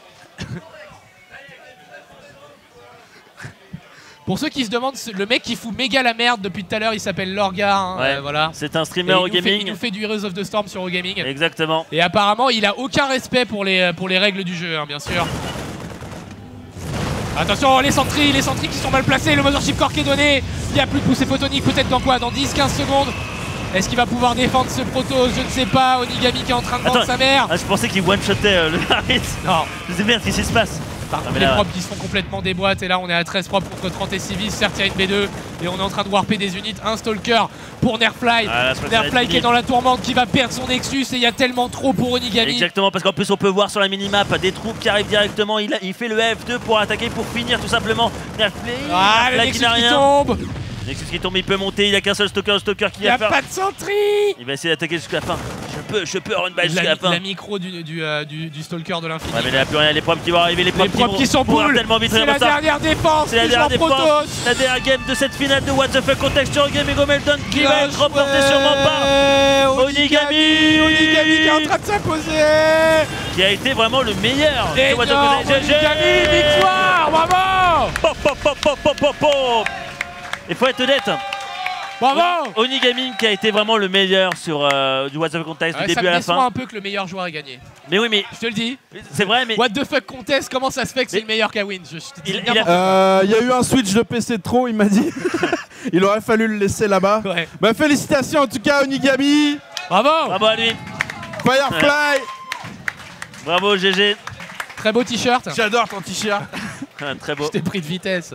Pour ceux qui se demandent, ce- le mec qui fout méga la merde depuis tout à l'heure, il s'appelle Lorga. Hein, Ouais. euh, voilà. C'est un Et streamer il, au nous fait, il gaming. nous fait du Heroes of the Storm sur Eurogaming. Exactement. Et apparemment, il a aucun respect pour les, pour les règles du jeu, hein, bien sûr. Attention, les sentries, les sentries qui sont mal placés, le Mothership Core qui est donné. Il n'y a plus de poussée photonique, peut-être dans quoi? Dans dix quinze secondes. Est-ce qu'il va pouvoir défendre ce Protoss? Je ne sais pas. Onigami qui est en train de vendre Attends. sa mère. Ah, je pensais qu'il one-shotait euh, le Harris. Non. Je me disais merde, qu'est-ce qui se passe? Par contre, mais les là, propres qui se font complètement des boîtes. Et là, on est à treize propres contre trente et civis. Certes, il y a une B deux. Et on est en train de warper des unités. Un Stalker pour Nerfly. Ah, là, je crois que ça va être Nerfly qui fini. est dans la tourmente, qui va perdre son Nexus. Et il y a tellement trop pour Onigami. Exactement, parce qu'en plus on peut voir sur la minimap des troupes qui arrivent directement. Il, a- il fait le F deux pour attaquer, pour finir tout simplement. Nerfly, Ah, le Nerfly Nexus qui n'a qui rien. tombe. Nexus qui tombe, il peut monter. Il a qu'un seul Stalker, le Stalker qui Il n'y va a faire. pas de sentry. Il va essayer d'attaquer jusqu'à la fin. Je peux, je peux run by jusqu'à La, la fin. la micro du, du, euh, du, du Stalker de l'infini. Ouais, mais il n'y a plus rien. Les propres qui vont arriver, les Les propres propres vont qui sont pouvoir boules. tellement vite C'est la regarde ça. dernière défense. C'est la du dernière joueur défense, Protoss. la dernière game de cette finale de What the Fuck Contest sur Gaming Omeldon qui va être remportée Ouais, sûrement par Onigami. Onigami qui est en train de s'imposer. qui a été vraiment le meilleur de What the Énorme, Fuck Contest. G G. Onigami, victoire, bravo. Pop, pop, pop, pop, pop, pop, pop. Il faut être honnête. Bravo. Onigami qui a été vraiment le meilleur sur euh, du What the Fuck Contest Ouais, du ça début me à la déçoit fin. un peu que le meilleur joueur ait gagné. Mais oui, mais Je te le dis. c'est vrai, mais What the fuck contest, comment ça se fait que c'est Mais- le meilleur qu'à win? Je, je te dis Il- il n'importe a- Euh, Il y a eu un switch de P C de trop, il m'a dit. Il aurait fallu le laisser là-bas. quoi. Ouais. Bah félicitations en tout cas Onigami, Bravo. bravo à lui. Firefly. Bravo G G. Très beau t-shirt. J'adore ton t-shirt. Ah, très beau. Je t'ai pris de vitesse.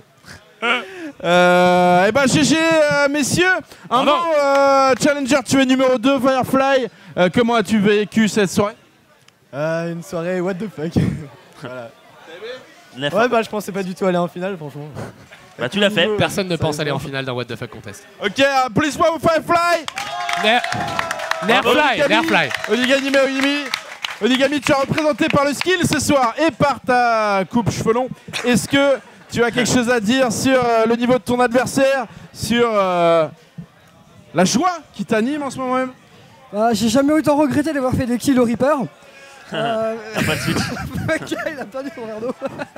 Euh, et ben G G euh, messieurs, un Bravo. mot, euh, Challenger, tu es numéro deux, Firefly. Euh, comment as-tu vécu cette soirée? Euh, une soirée what the fuck. Voilà. Neuf. Ouais, bah je pensais pas du tout aller en finale, franchement. Bah tu l'as fait. Personne ne Ça pense va aller en être finale d'un What the fuck contest. Ok, applaudissements pour Firefly. Ner- Nerfly, Onigami. Nerfly. Onigami, mais Onigami. Onigami, tu es représenté par le skill ce soir et par ta coupe cheveux longs. Est-ce que tu as quelque chose à dire sur euh, le niveau de ton adversaire, sur euh, la joie qui t'anime en ce moment même? Bah, j'ai jamais autant regretté d'avoir fait des kills au Reaper. Euh, T'as pas de switch. Ok, il a perdu son verre d'eau.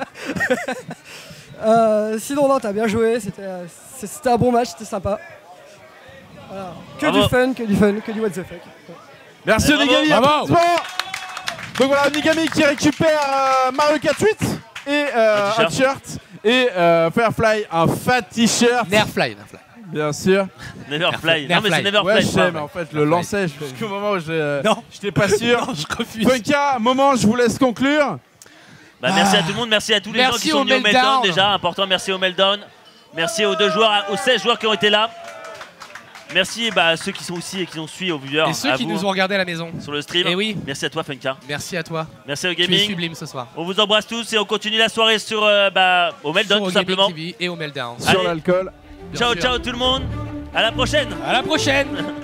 Euh, sinon, non, t'as bien joué, c'était euh, c'est- c'était un bon match, c'était sympa. Voilà. Que Bravo. du fun, que du fun, que du what the fuck. Merci Bravo. Onigami, Bravo. applaudissements. Donc voilà, Onigami qui récupère euh, Mario Kart huit et euh, Un un t-shirt. Et euh, Firefly, un fat t-shirt, Nerfly, Nerfly. bien sûr. Neverfly. Non mais Neverfly. c'est Neverfly. Ouais, je je sais, crois. mais en fait, le lançais jusqu'au moment où j'ai, euh, Non. j'étais pas sûr. Non, je refuse. Funka, moment, je vous laisse conclure. Bah, merci à tout le monde, merci à tous les Merci gens qui sont au venus au Meltdown. Meltdown déjà, important, merci au Meltdown. Merci aux deux joueurs, aux seize joueurs qui ont été là. Merci bah, à ceux qui sont aussi et qui nous suivent, aux viewers, Et ceux à qui vous, nous ont regardé à la maison. sur le stream. Eh oui. Merci à toi Funka, Merci à toi. merci au Tu es gaming. sublime ce soir. On vous embrasse tous et on continue la soirée sur euh, bah, au Meltdown Sur tout au Gaming simplement. T V et au Meltdown. Sur Allez. l'alcool. Bien Ciao sûr. ciao tout le monde, à la prochaine. À la prochaine.